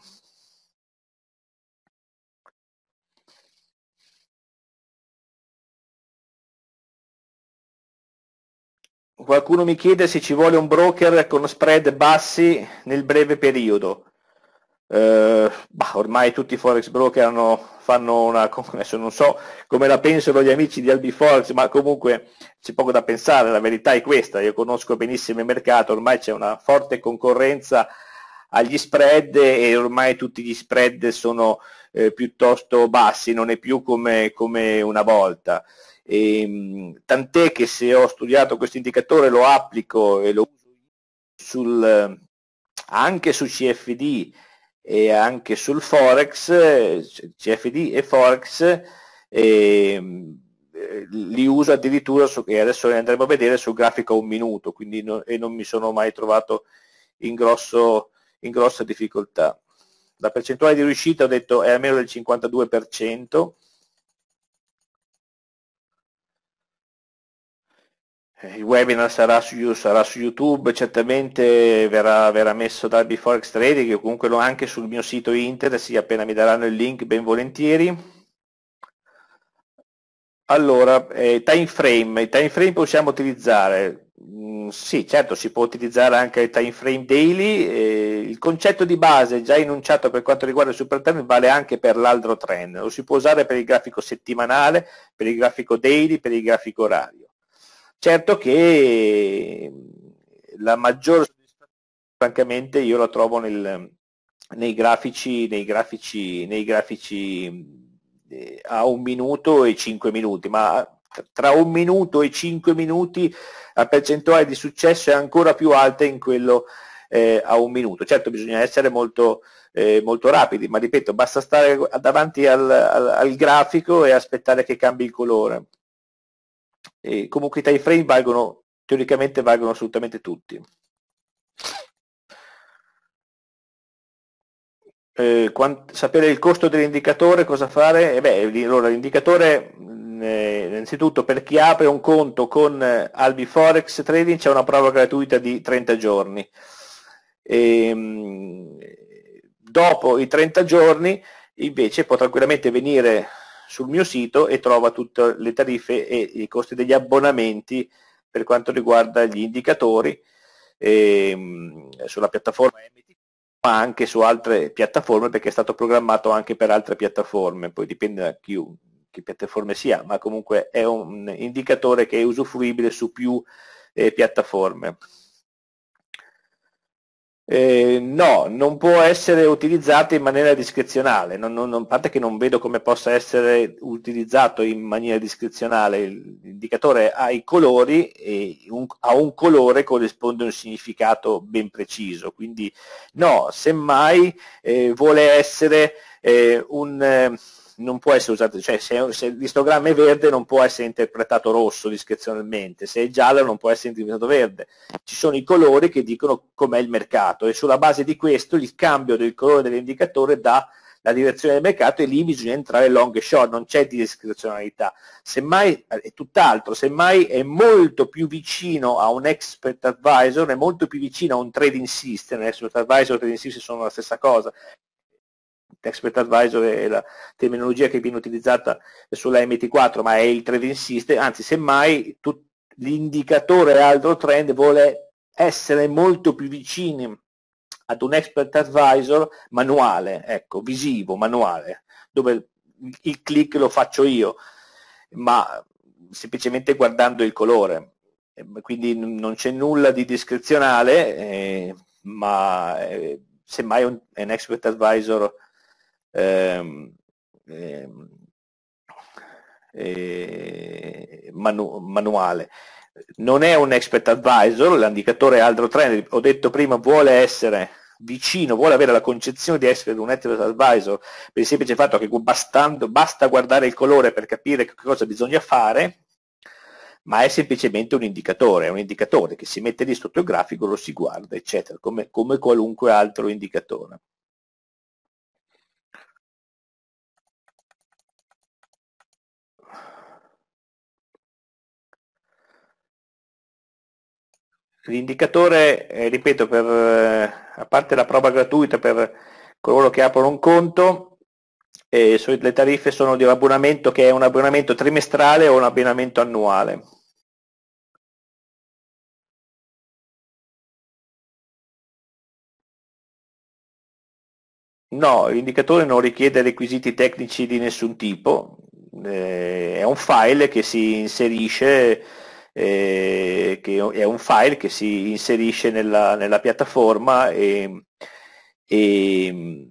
[SPEAKER 1] Qualcuno mi chiede se ci vuole un broker con spread bassi nel breve periodo. Eh, bah, ormai tutti i forex broker hanno, fanno una, adesso non so come la pensano gli amici di Albiforex, ma comunque c'è poco da pensare, la verità è questa, io conosco benissimo il mercato, ormai c'è una forte concorrenza agli spread e ormai tutti gli spread sono eh, piuttosto bassi, non è più come, come una volta. E, tant'è che se ho studiato questo indicatore lo applico e lo uso sul, anche su C F D e anche sul Forex, C F D e Forex, e, li uso addirittura su, e adesso li andremo a vedere sul grafico a un minuto, quindi no, e non mi sono mai trovato in, grosso, in grossa difficoltà. La percentuale di riuscita ho detto è almeno del cinquantadue per cento. Il webinar sarà su, sarà su YouTube, certamente verrà, verrà messo da Albiforex Trading, io comunque lo anche sul mio sito internet, sì, appena mi daranno il link ben volentieri. Allora, eh, time frame, i time frame possiamo utilizzare, mm, sì certo si può utilizzare anche il time frame daily, eh, il concetto di base già enunciato per quanto riguarda il super trend vale anche per l'altro trend, lo si può usare per il grafico settimanale, per il grafico daily, per il grafico orario. Certo che la maggior soddisfazione francamente io la trovo nel, nei grafici, nei grafici, nei grafici eh, a un minuto e cinque minuti, ma tra un minuto e cinque minuti la percentuale di successo è ancora più alta in quello eh, a un minuto. Certo bisogna essere molto, eh, molto rapidi, ma ripeto, basta stare davanti al, al, al grafico e aspettare che cambi il colore. E comunque i time frame valgono, teoricamente valgono assolutamente tutti. Eh, quant, sapere il costo dell'indicatore, cosa fare? Eh beh, allora l'indicatore, eh, innanzitutto per chi apre un conto con eh, Albiforex Trading c'è una prova gratuita di trenta giorni. E, mh, dopo i trenta giorni invece può tranquillamente venire sul mio sito e trova tutte le tariffe e i costi degli abbonamenti per quanto riguarda gli indicatori e, mh, sulla piattaforma M T, ma anche su altre piattaforme perché è stato programmato anche per altre piattaforme, poi dipende da chi, che piattaforme sia, ma comunque è un indicatore che è usufruibile su più eh, piattaforme. Eh, no, non può essere utilizzato in maniera discrezionale, non, non, a parte che non vedo come possa essere utilizzato in maniera discrezionale, l'indicatore ha i colori e un, a un colore corrisponde un significato ben preciso, quindi no, semmai eh, vuole essere eh, un... Eh, non può essere usato, cioè se, se l'istogramma è verde non può essere interpretato rosso discrezionalmente, se è giallo non può essere interpretato verde, ci sono i colori che dicono com'è il mercato e sulla base di questo il cambio del colore dell'indicatore dà la direzione del mercato e lì bisogna entrare long e short, non c'è discrezionalità, semmai è tutt'altro, semmai è molto più vicino a un expert advisor, è molto più vicino a un trading system, expert advisor e trading system sono la stessa cosa. Expert advisor è la terminologia che viene utilizzata sulla M T quattro, ma è il trading system, anzi semmai l'indicatore altro trend vuole essere molto più vicini ad un expert advisor manuale, ecco, visivo, manuale, dove il click lo faccio io, ma semplicemente guardando il colore, quindi non c'è nulla di discrezionale, eh, ma eh, semmai è un, è un expert advisor ehm, ehm, eh, manu manuale. Non è un expert advisor, l'indicatore altro trend, ho detto prima, vuole essere vicino, vuole avere la concezione di essere un expert advisor per il semplice fatto che bastando, basta guardare il colore per capire che cosa bisogna fare, ma è semplicemente un indicatore, è un indicatore che si mette lì sotto il grafico, lo si guarda, eccetera, come, come qualunque altro indicatore. L'indicatore, eh, ripeto, per, eh, a parte la prova gratuita per coloro che aprono un conto, eh, le tariffe sono di un abbonamento che è un abbonamento trimestrale o un abbonamento annuale. No, l'indicatore non richiede requisiti tecnici di nessun tipo, eh, è un file che si inserisce, eh, che è un file che si inserisce nella, nella piattaforma e, e,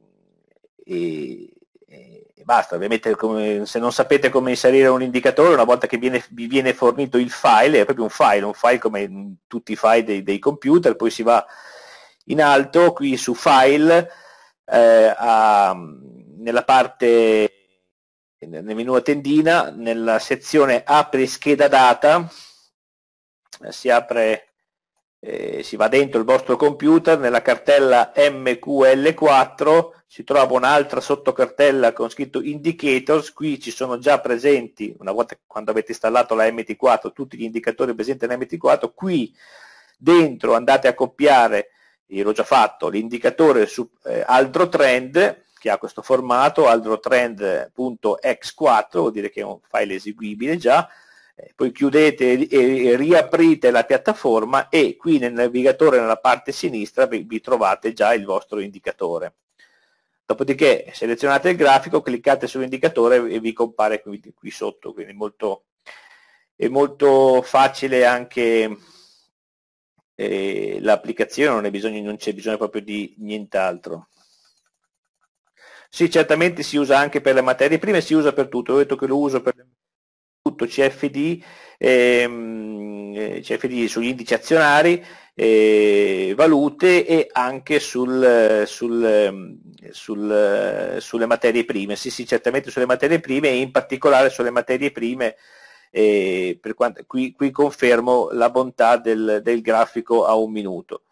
[SPEAKER 1] e, e basta. Ovviamente come, se non sapete come inserire un indicatore, una volta che viene, vi viene fornito il file, è proprio un file, un file come tutti i file dei, dei computer, poi si va in alto, qui su file, eh, a, nella parte, nel menu a tendina, nella sezione apri scheda data, eh, si apre, eh, si va dentro il vostro computer, nella cartella M Q L quattro si trova un'altra sottocartella con scritto indicators, qui ci sono già presenti, una volta quando avete installato la M T quattro, tutti gli indicatori presenti nella M T quattro, qui dentro andate a copiare, io l'ho già fatto, l'indicatore su eh, altro trend, che ha questo formato, altrotrend punto x quattro, vuol dire che è un file eseguibile già, eh, poi chiudete e, e riaprite la piattaforma e qui nel navigatore nella parte sinistra vi, vi trovate già il vostro indicatore. Dopodiché selezionate il grafico, cliccate sull'indicatore e vi compare qui, qui sotto, quindi molto, è molto facile anche eh, l'applicazione, non, non c'è bisogno proprio di nient'altro. Sì, certamente si usa anche per le materie prime, si usa per tutto, ho detto che lo uso per tutto, C F D, ehm, C F D sugli indici azionari, eh, valute e anche sul, sul, sul, sulle materie prime. Sì, sì, certamente sulle materie prime e in particolare sulle materie prime, eh, per quanto, qui, qui confermo la bontà del, del grafico a un minuto.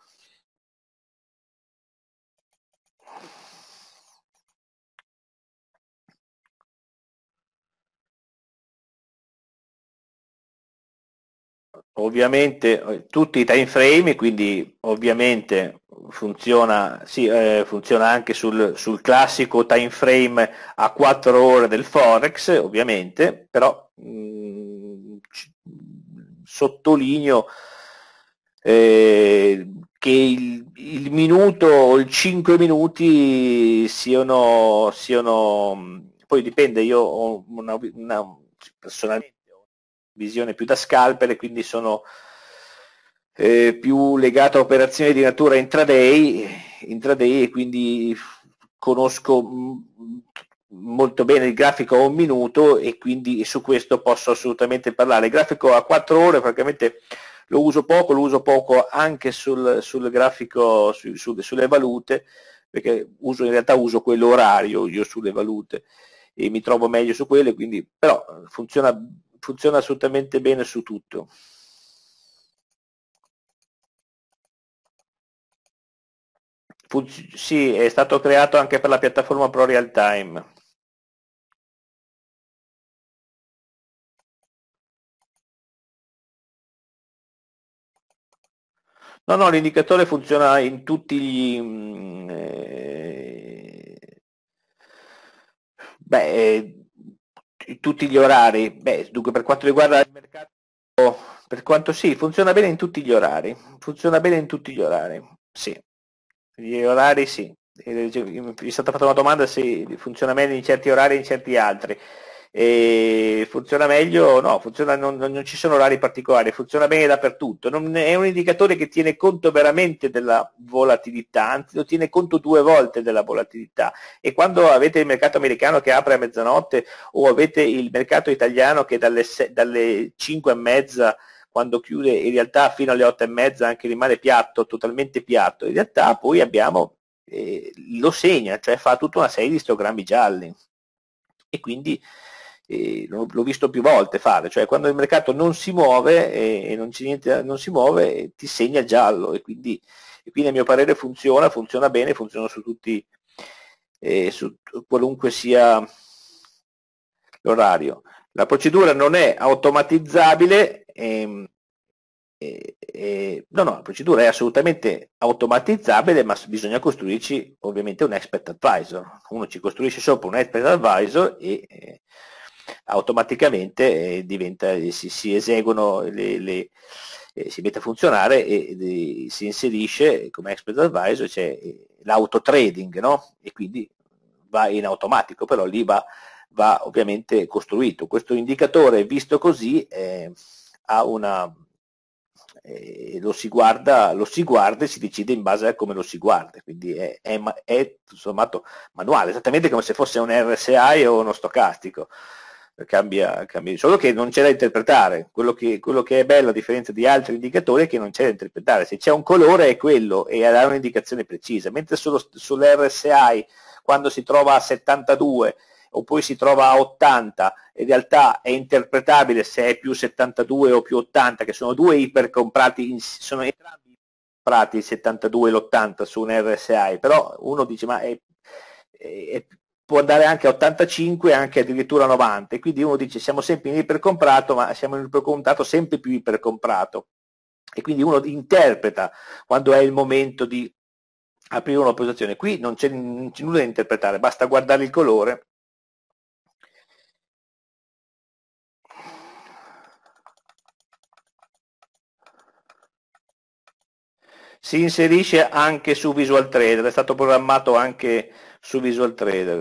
[SPEAKER 1] Ovviamente eh, tutti i time frame, quindi ovviamente funziona, sì, eh, funziona anche sul, sul classico time frame a quattro ore del Forex, ovviamente, però mh, sottolineo eh, che il, il minuto o il cinque minuti siano, siano, poi dipende, io ho una, una personalmente visione più da scalper e quindi sono eh, più legato a operazioni di natura intraday, intraday e quindi conosco mh, molto bene il grafico a un minuto e quindi su questo posso assolutamente parlare. Il grafico a quattro ore praticamente lo uso poco, lo uso poco anche sul, sul grafico, su, su, sulle valute, perché uso, in realtà uso quello orario io sulle valute e mi trovo meglio su quelle, quindi però funziona, funziona assolutamente bene su tutto. Sì, è stato creato anche per la piattaforma Pro Real Time. No, no, l'indicatore funziona in tutti gli... mm, eh, beh, eh, in tutti gli orari. Beh, dunque per quanto riguarda il mercato, per quanto sì, funziona bene in tutti gli orari. Funziona bene in tutti gli orari, sì. Gli orari sì. Eh, Mi è stata fatta una domanda se funziona meglio in certi orari e in certi altri. E funziona meglio, no, funziona, non, non ci sono orari particolari, funziona bene dappertutto. Non, è un indicatore che tiene conto veramente della volatilità, anzi lo tiene conto due volte della volatilità. E quando avete il mercato americano che apre a mezzanotte o avete il mercato italiano che dalle, dalle cinque e mezza quando chiude in realtà fino alle otto e mezza anche rimane piatto, totalmente piatto, in realtà poi abbiamo, eh, lo segna, cioè fa tutta una serie di istogrammi gialli e quindi eh, l'ho visto più volte fare, cioè quando il mercato non si muove e, e non c'è niente, non si muove, eh, ti segna giallo e quindi, e quindi a mio parere funziona, funziona bene, funziona su tutti, eh, su qualunque sia l'orario. La procedura non è automatizzabile, ehm, e, e, no, no, la procedura è assolutamente automatizzabile, ma bisogna costruirci ovviamente un expert advisor. Uno ci costruisce sopra un expert advisor e eh, automaticamente eh, diventa, si, si eseguono le, le eh, si mette a funzionare e, e si inserisce come expert advisor, c'è eh, l'auto trading, no? E quindi va in automatico, però lì va, va ovviamente costruito. Questo indicatore visto così eh, ha una eh, lo si guarda, lo si guarda e si decide in base a come lo si guarda, quindi è, è, è sommato manuale, esattamente come se fosse un R S I o uno stocastico. Cambia, cambia, solo che non c'è da interpretare, quello che, quello che è bello a differenza di altri indicatori è che non c'è da interpretare, se c'è un colore è quello e ha un'indicazione precisa, mentre solo, sull'R S I quando si trova a settantadue o poi si trova a ottanta, in realtà è interpretabile se è più settantadue o più ottanta, che sono due ipercomprati, sono entrambi comprati il settantadue e l'ottanta su un R S I, però uno dice ma è, è, può andare anche a ottantacinque, anche addirittura a novanta, e quindi uno dice siamo sempre in ipercomprato, ma siamo in ipercomprato sempre più ipercomprato, e quindi uno interpreta quando è il momento di aprire una posizione. Qui non c'è, non c'è nulla da interpretare, basta guardare il colore. Si inserisce anche su Visual Trader, è stato programmato anche su Visual Trader.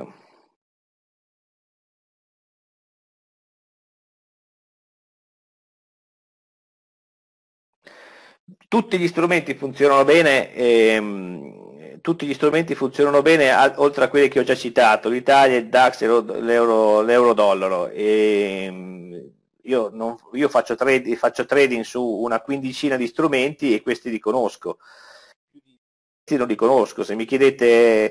[SPEAKER 1] Tutti gli strumenti funzionano bene, ehm, tutti gli strumenti funzionano bene a, oltre a quelli che ho già citato, l'Italia, il DAX, l'euro, l'euro-dollaro. Ehm, io, non, io faccio, trade, faccio trading su una quindicina di strumenti e questi li conosco. Questi non li conosco. Se mi chiedete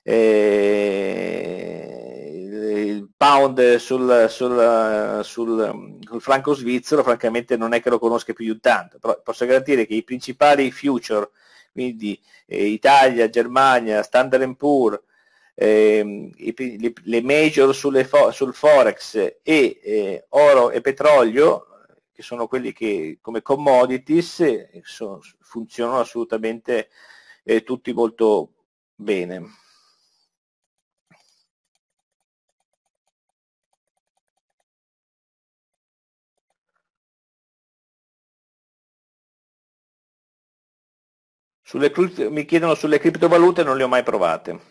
[SPEAKER 1] eh, il pound sul, sul, sul, sul franco svizzero, francamente non è che lo conosca più di tanto, però posso garantire che i principali future, quindi eh, Italia, Germania, Standard and Poor's, eh, le, le major sulle fo, sul forex e eh, oro e petrolio, che sono quelli che come commodities eh, sono, funzionano assolutamente eh, tutti molto bene. Sulle, mi chiedono sulle criptovalute, non le ho mai provate.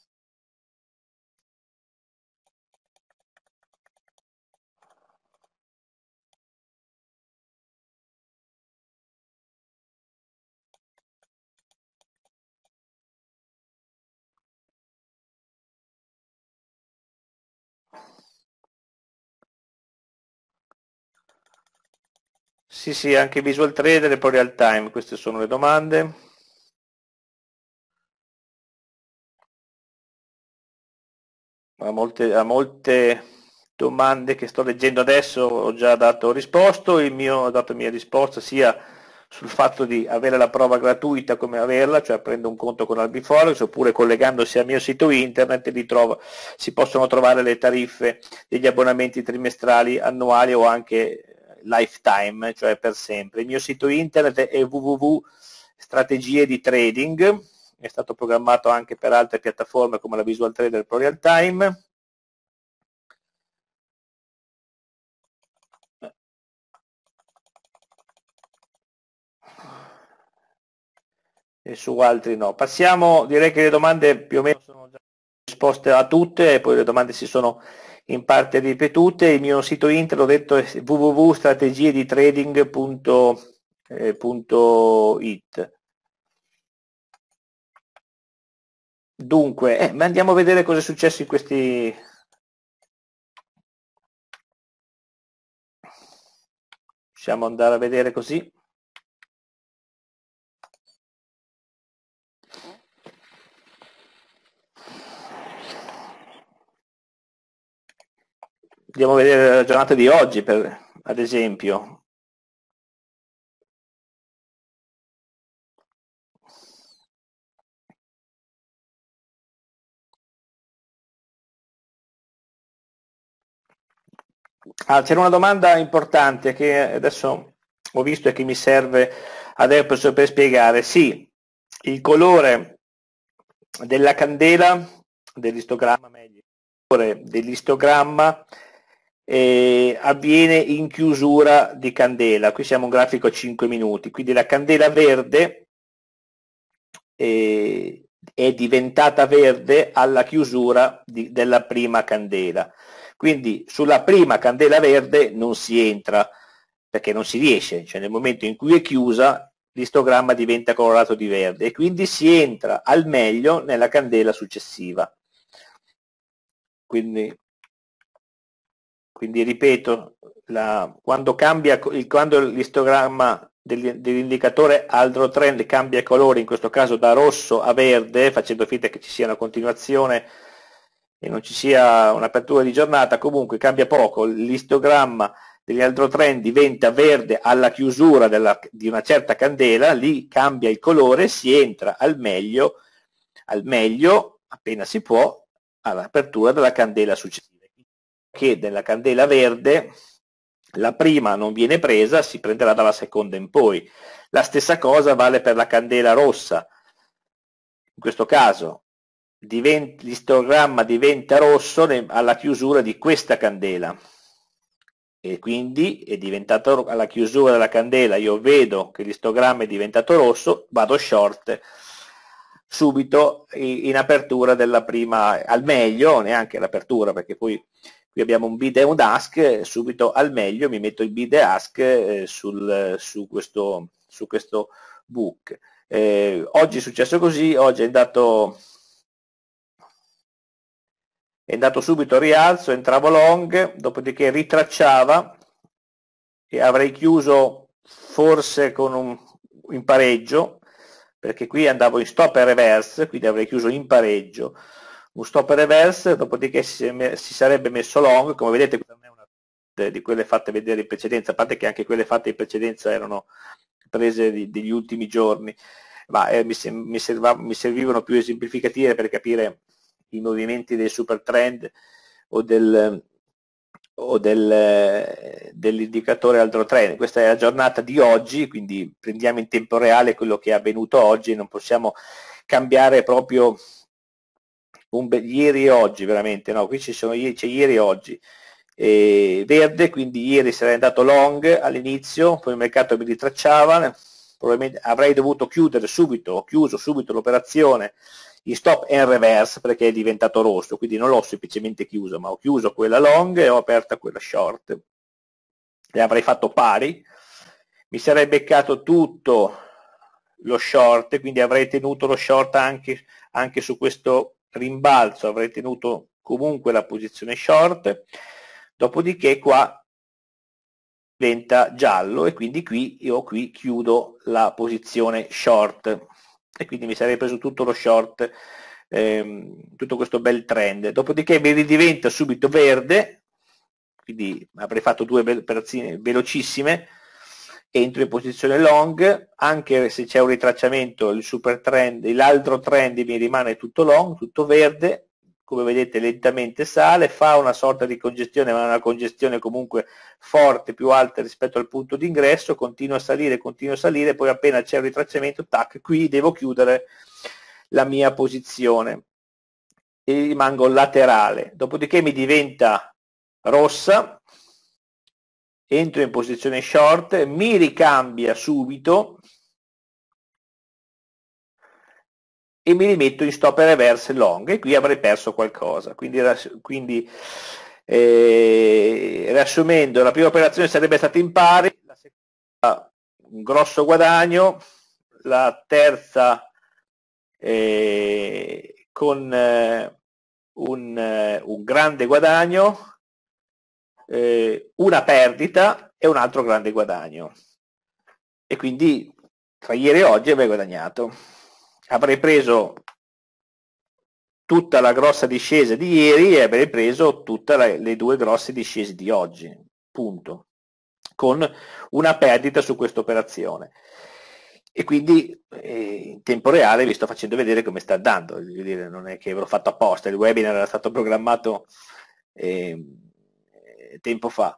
[SPEAKER 1] Sì, sì, anche Visual Trader e poi Real Time, queste sono le domande. A molte, a molte domande che sto leggendo adesso ho già dato risposto, il mio, ho dato mia risposta sia sul fatto di avere la prova gratuita, come averla, cioè prendo un conto con Albiforex, oppure collegandosi al mio sito internet li trovo, si possono trovare le tariffe degli abbonamenti trimestrali, annuali o anche lifetime, cioè per sempre. Il mio sito internet è w w w punto strategie di trading, è stato programmato anche per altre piattaforme come la Visual Trader Pro Real Time. E su altri no. Passiamo, direi che le domande più o meno sono già risposte a tutte, e poi le domande si sono in parte ripetute. Il mio sito internet, l'ho detto, è w w w punto strategie di trading punto it. Dunque, eh, ma andiamo a vedere cosa è successo in questi... Possiamo andare a vedere così. Andiamo a vedere la giornata di oggi, per, ad esempio. Ah, c'era una domanda importante che adesso ho visto e che mi serve adesso per spiegare. Sì, il colore della candela, dell'istogramma, meglio, il colore dell'istogramma eh, avviene in chiusura di candela. Qui siamo un grafico a cinque minuti, quindi la candela verde eh, è diventata verde alla chiusura di, della prima candela. Quindi sulla prima candela verde non si entra perché non si riesce, cioè nel momento in cui è chiusa l'istogramma diventa colorato di verde e quindi si entra al meglio nella candela successiva. Quindi, quindi ripeto, la, quando, cambia, quando l'istogramma dell'indicatore Aldro Trend cambia colore, in questo caso da rosso a verde, facendo finta che ci sia una continuazione e non ci sia un'apertura di giornata, comunque cambia poco, l'istogramma degli Aldro Trend diventa verde alla chiusura della, di una certa candela, lì cambia il colore, si entra al meglio, al meglio appena si può all'apertura della candela successiva, che della candela verde la prima non viene presa, si prenderà dalla seconda in poi. La stessa cosa vale per la candela rossa. In questo caso l'istogramma diventa rosso alla chiusura di questa candela e quindi è diventato alla chiusura della candela, io vedo che l'istogramma è diventato rosso, vado short subito in apertura della prima, al meglio, neanche l'apertura, perché poi qui abbiamo un bid e un ask, subito al meglio mi metto il bid e ask eh, sul, su, questo, su questo book. Eh, oggi è successo così, oggi è andato, è andato subito a rialzo, entravo long, dopodiché ritracciava e avrei chiuso forse con un in pareggio, perché qui andavo in stop e reverse, quindi avrei chiuso in pareggio, un stop e reverse, dopodiché si, si sarebbe messo long, come vedete questa non è una di quelle fatte vedere in precedenza, a parte che anche quelle fatte in precedenza erano prese di, degli ultimi giorni, ma eh, mi, mi, serva, mi servivano più esemplificative per capire i movimenti del super trend o del o del, dell'indicatore Aldro Trend. Questa è la giornata di oggi, quindi prendiamo in tempo reale quello che è avvenuto oggi, non possiamo cambiare proprio un ieri e oggi, veramente, no, qui ci sono c'è ieri e oggi. E verde, quindi ieri sarei andato long all'inizio, poi il mercato mi ritracciava, probabilmente avrei dovuto chiudere subito, ho chiuso subito l'operazione in stop and reverse perché è diventato rosso, quindi non l'ho semplicemente chiuso, ma ho chiuso quella long e ho aperta quella short. Le avrei fatto pari, mi sarei beccato tutto lo short, quindi avrei tenuto lo short anche, anche su questo rimbalzo, avrei tenuto comunque la posizione short, dopodiché qua diventa giallo e quindi qui io qui chiudo la posizione short e quindi mi sarei preso tutto lo short, ehm, tutto questo bel trend, dopodiché mi ridiventa subito verde, quindi avrei fatto due operazioni velocissime, entro in posizione long, anche se c'è un ritracciamento, il super trend, l'altro trend mi rimane tutto long, tutto verde, come vedete lentamente sale, fa una sorta di congestione, ma una congestione comunque forte, più alta rispetto al punto di ingresso, continua a salire, continua a salire, poi appena c'è un ritracciamento, tac, qui devo chiudere la mia posizione e rimango laterale, dopodiché mi diventa rossa, entro in posizione short, mi ricambia subito e mi rimetto in stop reverse long e qui avrei perso qualcosa. Quindi, quindi eh, riassumendo, la prima operazione sarebbe stata in pari, la seconda un grosso guadagno, la terza eh, con eh, un, eh, un grande guadagno, eh, una perdita e un altro grande guadagno. E quindi tra ieri e oggi avrei guadagnato. Avrei preso tutta la grossa discesa di ieri e avrei preso tutte le due grosse discese di oggi, punto, con una perdita su questa operazione. E quindi eh, in tempo reale vi sto facendo vedere come sta andando, voglio dire, non è che ve l'ho fatto apposta, il webinar era stato programmato eh, tempo fa.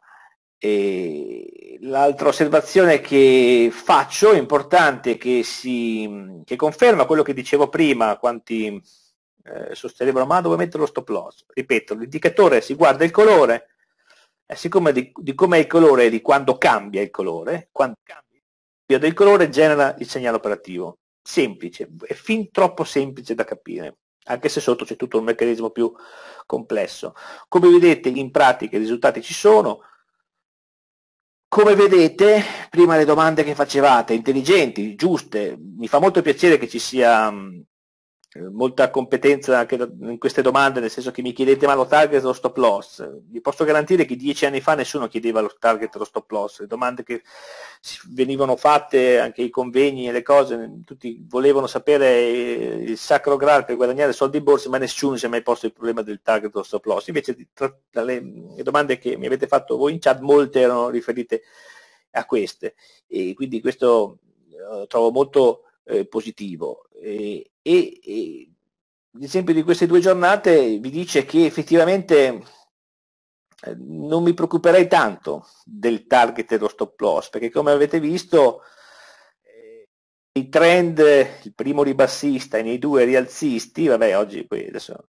[SPEAKER 1] E l'altra osservazione che faccio, importante, che, si, che conferma quello che dicevo prima, quanti eh, sostenevano ma dove mettere lo stop loss? Ripeto, l'indicatore si guarda il colore, e siccome di, di come è il colore e di quando cambia il colore, quando cambia del colore genera il segnale operativo. Semplice, è fin troppo semplice da capire, anche se sotto c'è tutto un meccanismo più complesso. Come vedete in pratica i risultati ci sono. Come vedete, prima le domande che facevate, intelligenti, giuste, mi fa molto piacere che ci sia mh, molta competenza anche in queste domande, nel senso che mi chiedete ma lo target o lo stop loss. Vi posso garantire che dieci anni fa nessuno chiedeva lo target o lo stop loss, le domande che venivano fatte, anche i convegni e le cose, tutti volevano sapere il sacro graal per guadagnare soldi in borsa, ma nessuno si è mai posto il problema del target o lo stop loss. Invece tra, tra le, le domande che mi avete fatto voi in chat, molte erano riferite a queste, e quindi questo eh, trovo molto eh, positivo. E, e, e l'esempio di queste due giornate vi dice che effettivamente eh, non mi preoccuperei tanto del target e dello stop loss, perché come avete visto eh, i trend, il primo ribassista e nei due rialzisti, vabbè oggi poi adesso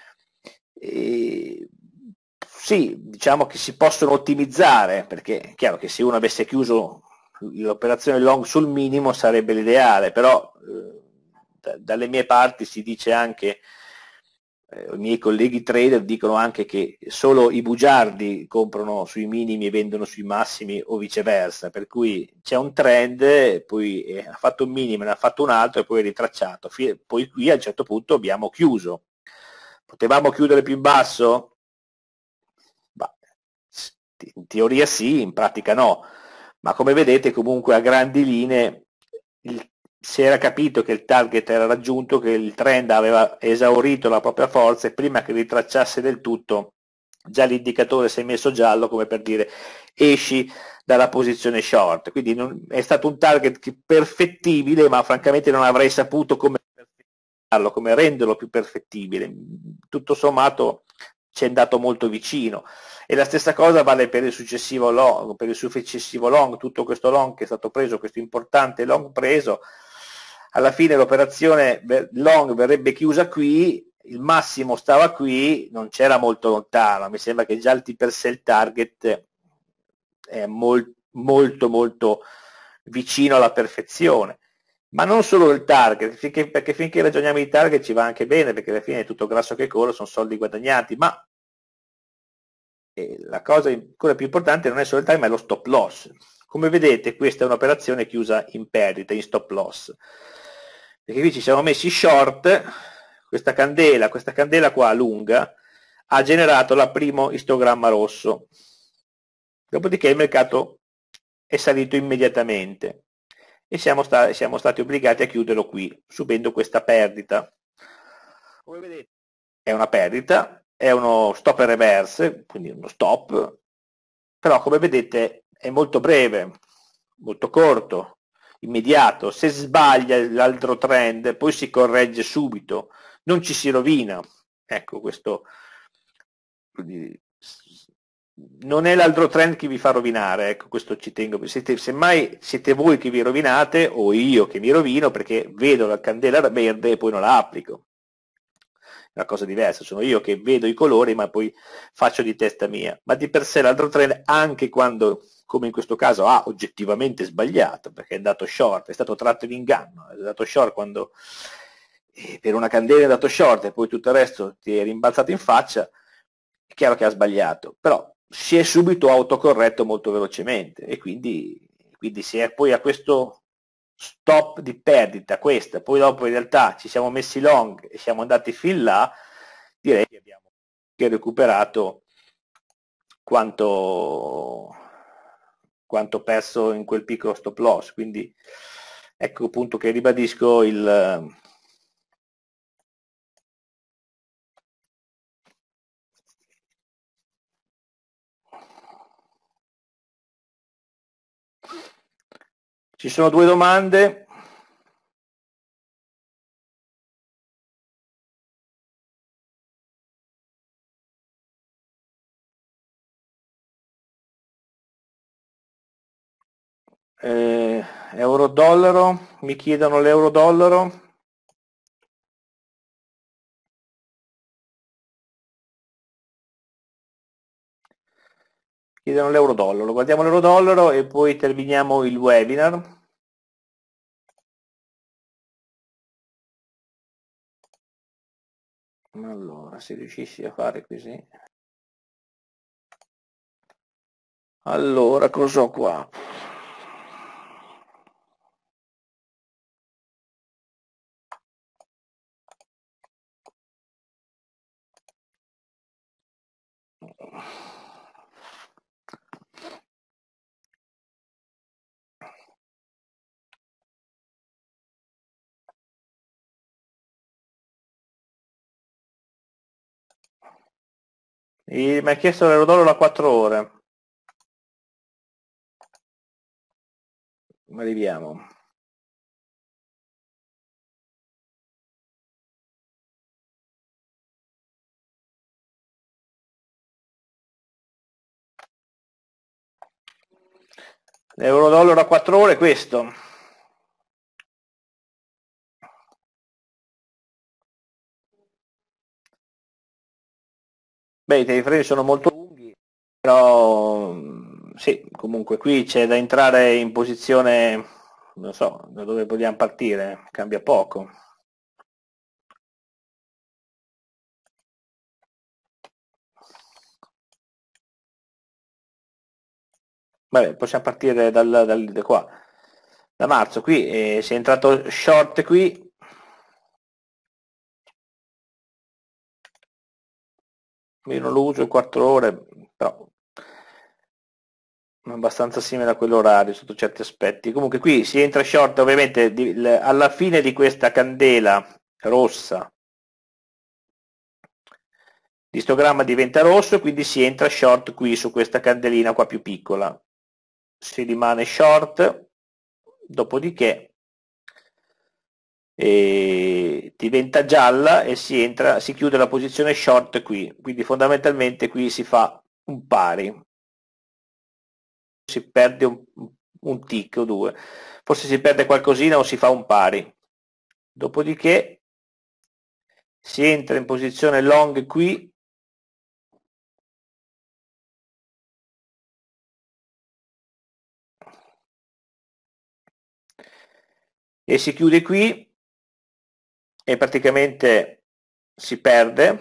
[SPEAKER 1] eh, sì, diciamo che si possono ottimizzare, perché è chiaro che se uno avesse chiuso l'operazione long sul minimo sarebbe l'ideale, però eh, da, dalle mie parti si dice anche, eh, i miei colleghi trader dicono anche che solo i bugiardi comprano sui minimi e vendono sui massimi o viceversa, per cui c'è un trend, poi eh, ha fatto un minimo, ne ha fatto un altro e poi è ritracciato, poi qui a un certo punto abbiamo chiuso. Potevamo chiudere più in basso? Bah, in teoria sì, in pratica no, ma come vedete comunque a grandi linee il, si era capito che il target era raggiunto, che il trend aveva esaurito la propria forza e prima che ritracciasse del tutto già l'indicatore si è messo giallo come per dire esci dalla posizione short, quindi non, è stato un target perfettibile, ma francamente non avrei saputo come perfettibarlo, come renderlo più perfettibile, tutto sommato ci è andato molto vicino. E la stessa cosa vale per il successivo long, per il successivo long, tutto questo long che è stato preso, questo importante long preso, alla fine l'operazione long verrebbe chiusa qui, il massimo stava qui, non c'era molto lontano, mi sembra che già il T per sé il target è molto molto molto vicino alla perfezione. Ma non solo il target, finché, perché finché ragioniamo di target ci va anche bene, perché alla fine è tutto grasso che corre, sono soldi guadagnati, ma e la cosa ancora più importante non è solo il time, ma è lo stop loss. Come vedete questa è un'operazione chiusa in perdita, in stop loss, perché qui ci siamo messi short, questa candela, questa candela qua lunga ha generato il primo istogramma rosso, dopodiché il mercato è salito immediatamente e siamo, sta siamo stati obbligati a chiuderlo qui, subendo questa perdita. Come vedete è una perdita, è uno stop and reverse, quindi uno stop, però come vedete è molto breve, molto corto, immediato. Se sbaglia l'altro trend poi si corregge subito, non ci si rovina. Ecco, questo non è l'altro trend che vi fa rovinare, ecco, questo ci tengo. Siete, semmai siete voi che vi rovinate o io che mi rovino perché vedo la candela verde e poi non la applico. È una cosa diversa, sono io che vedo i colori ma poi faccio di testa mia. Ma di per sé l'altro trend, anche quando, come in questo caso, ha oggettivamente sbagliato, perché è andato short, è stato tratto in inganno, è andato short quando eh, per una candela è andato short e poi tutto il resto ti è rimbalzato in faccia, è chiaro che ha sbagliato, però si è subito autocorretto molto velocemente e quindi, quindi se poi a questo stop di perdita questa, poi dopo in realtà ci siamo messi long e siamo andati fin là, direi che abbiamo che recuperato quanto, quanto perso in quel piccolo stop loss, quindi ecco appunto che ribadisco il ci sono due domande. Eh, euro-dollaro, mi chiedono l'euro-dollaro. Chiedono l'euro-dollaro, guardiamo l'euro-dollaro e poi terminiamo il webinar. Allora, se riuscissi a fare così. Allora, cosa ho qua? E mi ha chiesto l'euro-dollaro a quattro ore. Arriviamo. L'euro-dollaro a quattro ore è questo. Beh, i time frame sono molto lunghi, però sì, comunque qui c'è da entrare in posizione, non so, da dove vogliamo partire, cambia poco. Vabbè, possiamo partire dal, dal, da qua, da marzo. Qui eh, si è entrato short qui, io non lo uso in quattro ore, però è abbastanza simile a quell'orario sotto certi aspetti. Comunque qui si entra short ovviamente di, l, alla fine di questa candela rossa, l'istogramma diventa rosso, quindi si entra short qui su questa candelina qua più piccola. Si rimane short, dopodiché e diventa gialla e si entra, si chiude la posizione short qui, quindi fondamentalmente qui si fa un pari, si perde un, un tick o due, forse si perde qualcosina o si fa un pari, dopodiché si entra in posizione long qui e si chiude qui e praticamente si perde,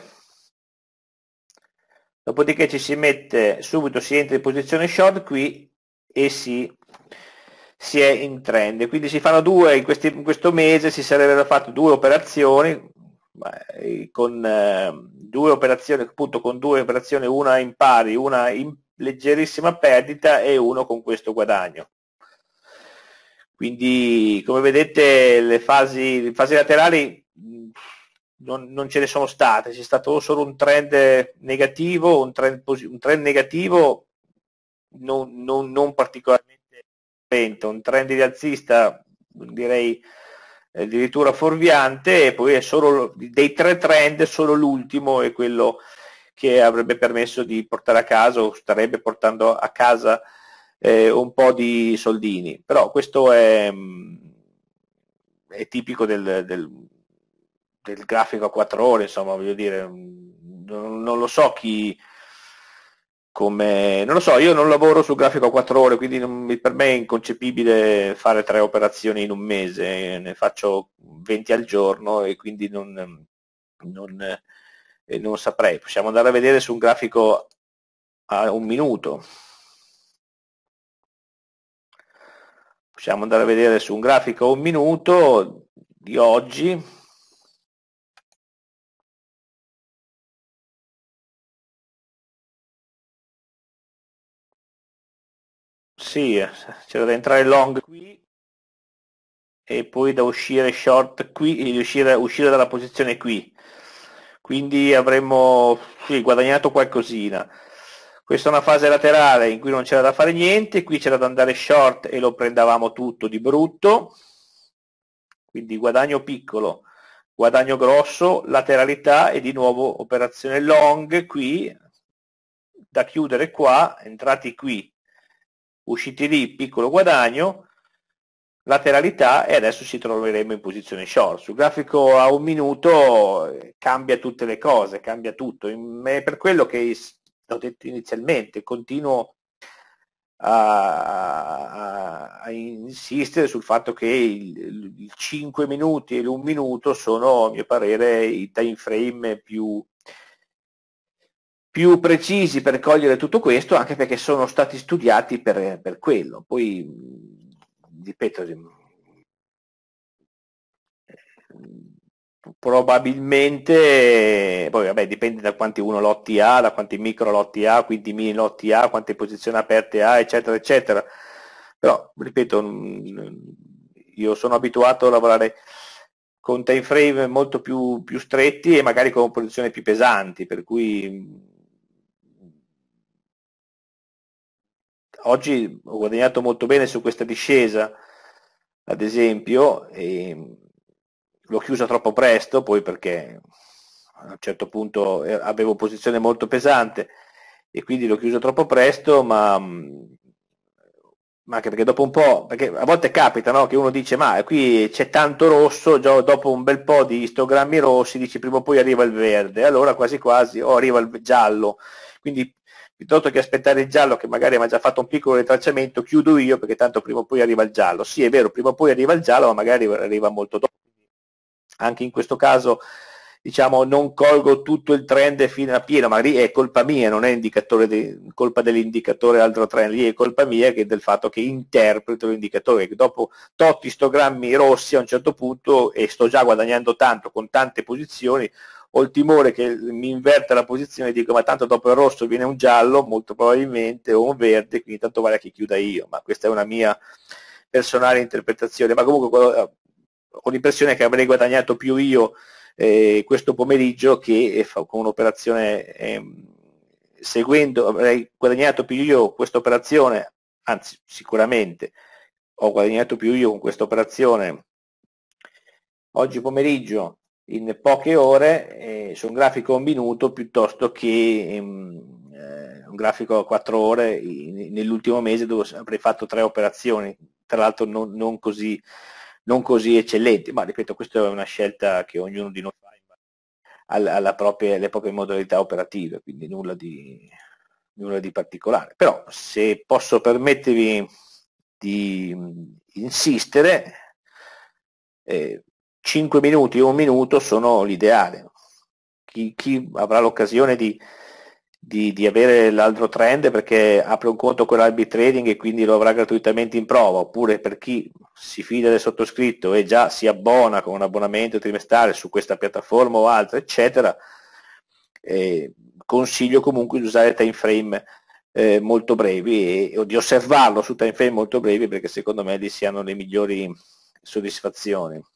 [SPEAKER 1] dopodiché ci si mette subito, si entra in posizione short qui e si, si è in trend, quindi si fanno due in, questi, in questo mese, si sarebbero fatte due operazioni con eh, due operazioni, appunto con due operazioni, una in pari, una in leggerissima perdita e uno con questo guadagno. Quindi come vedete le fasi, le fasi laterali non, non ce ne sono state, c'è stato solo un trend negativo, un trend, un trend negativo non, non, non particolarmente serpente, un trend rialzista direi addirittura fuorviante, e poi è solo dei tre trend solo l'ultimo è quello che avrebbe permesso di portare a casa o starebbe portando a casa eh, un po' di soldini, però questo è, è tipico del, del, del grafico a quattro ore, insomma, voglio dire, non, non lo so chi come non lo so, io non lavoro sul grafico a quattro ore, quindi non, per me è inconcepibile fare tre operazioni in un mese, ne faccio venti al giorno e quindi non, non, eh, non saprei. Possiamo andare a vedere su un grafico a un minuto. Possiamo andare a vedere su un grafico a un minuto di oggi. Sì, c'è da entrare long qui e poi da uscire short qui e uscire, uscire dalla posizione qui, quindi avremmo sì, guadagnato qualcosina. Questa è una fase laterale in cui non c'era da fare niente, qui c'era da andare short e lo prendavamo tutto di brutto, quindi guadagno piccolo, guadagno grosso, lateralità e di nuovo operazione long qui, da chiudere qua, entrati qui, usciti lì, piccolo guadagno, lateralità, e adesso ci troveremo in posizione short. Sul grafico a un minuto eh, cambia tutte le cose, cambia tutto. È per quello che ho detto inizialmente, continuo a, a, a insistere sul fatto che il, il cinque minuti e l'un minuto sono, a mio parere, i time frame più più precisi per cogliere tutto questo, anche perché sono stati studiati per, per quello. Poi, ripeto, probabilmente, poi vabbè, dipende da quanti uno lotti ha, da quanti micro lotti ha, quanti mini lotti ha, quante posizioni aperte ha, eccetera, eccetera. Però, ripeto, io sono abituato a lavorare con time frame molto più, più stretti e magari con posizioni più pesanti, per cui oggi ho guadagnato molto bene su questa discesa, ad esempio, e l'ho chiusa troppo presto, poi perché a un certo punto avevo posizione molto pesante e quindi l'ho chiuso troppo presto, ma, ma anche perché dopo un po', perché a volte capita, no, che uno dice ma qui c'è tanto rosso, già dopo un bel po' di istogrammi rossi dici prima o poi arriva il verde, allora quasi quasi o oh, arriva il giallo, quindi piuttosto che aspettare il giallo che magari mi ha già fatto un piccolo ritracciamento, chiudo io perché tanto prima o poi arriva il giallo. Sì, è vero, prima o poi arriva il giallo, ma magari arriva molto dopo. Anche in questo caso, diciamo, non colgo tutto il trend fino a pieno, ma lì è colpa mia, non è indicatore di, colpa dell'indicatore altro trend, lì è colpa mia che del fatto che interpreto l'indicatore, che dopo tot istogrammi rossi a un certo punto e sto già guadagnando tanto con tante posizioni, ho il timore che mi inverte la posizione e dico ma tanto dopo il rosso viene un giallo molto probabilmente o un verde, quindi tanto vale che chiuda io, ma questa è una mia personale interpretazione, ma comunque ho l'impressione che avrei guadagnato più io eh, questo pomeriggio che eh, con un'operazione eh, seguendo, avrei guadagnato più io questa operazione, anzi sicuramente ho guadagnato più io con questa operazione oggi pomeriggio in poche ore eh, su un grafico a un minuto piuttosto che ehm, eh, un grafico a quattro ore in, nell'ultimo mese dove avrei fatto tre operazioni, tra l'altro non, non, così, non così eccellenti, ma ripeto questa è una scelta che ognuno di noi fa alla, alla propria, alle proprie modalità operative, quindi nulla di, nulla di particolare. Però se posso permettervi di insistere, eh, cinque minuti o un minuto sono l'ideale. Chi, chi avrà l'occasione di, di, di avere l'altro trend perché apre un conto con l'arbitrading e quindi lo avrà gratuitamente in prova, oppure per chi si fida del sottoscritto e già si abbona con un abbonamento trimestrale su questa piattaforma o altre, eccetera, eh, consiglio comunque di usare time frame eh, molto brevi e, o di osservarlo su time frame molto brevi perché secondo me lì si hanno le migliori soddisfazioni.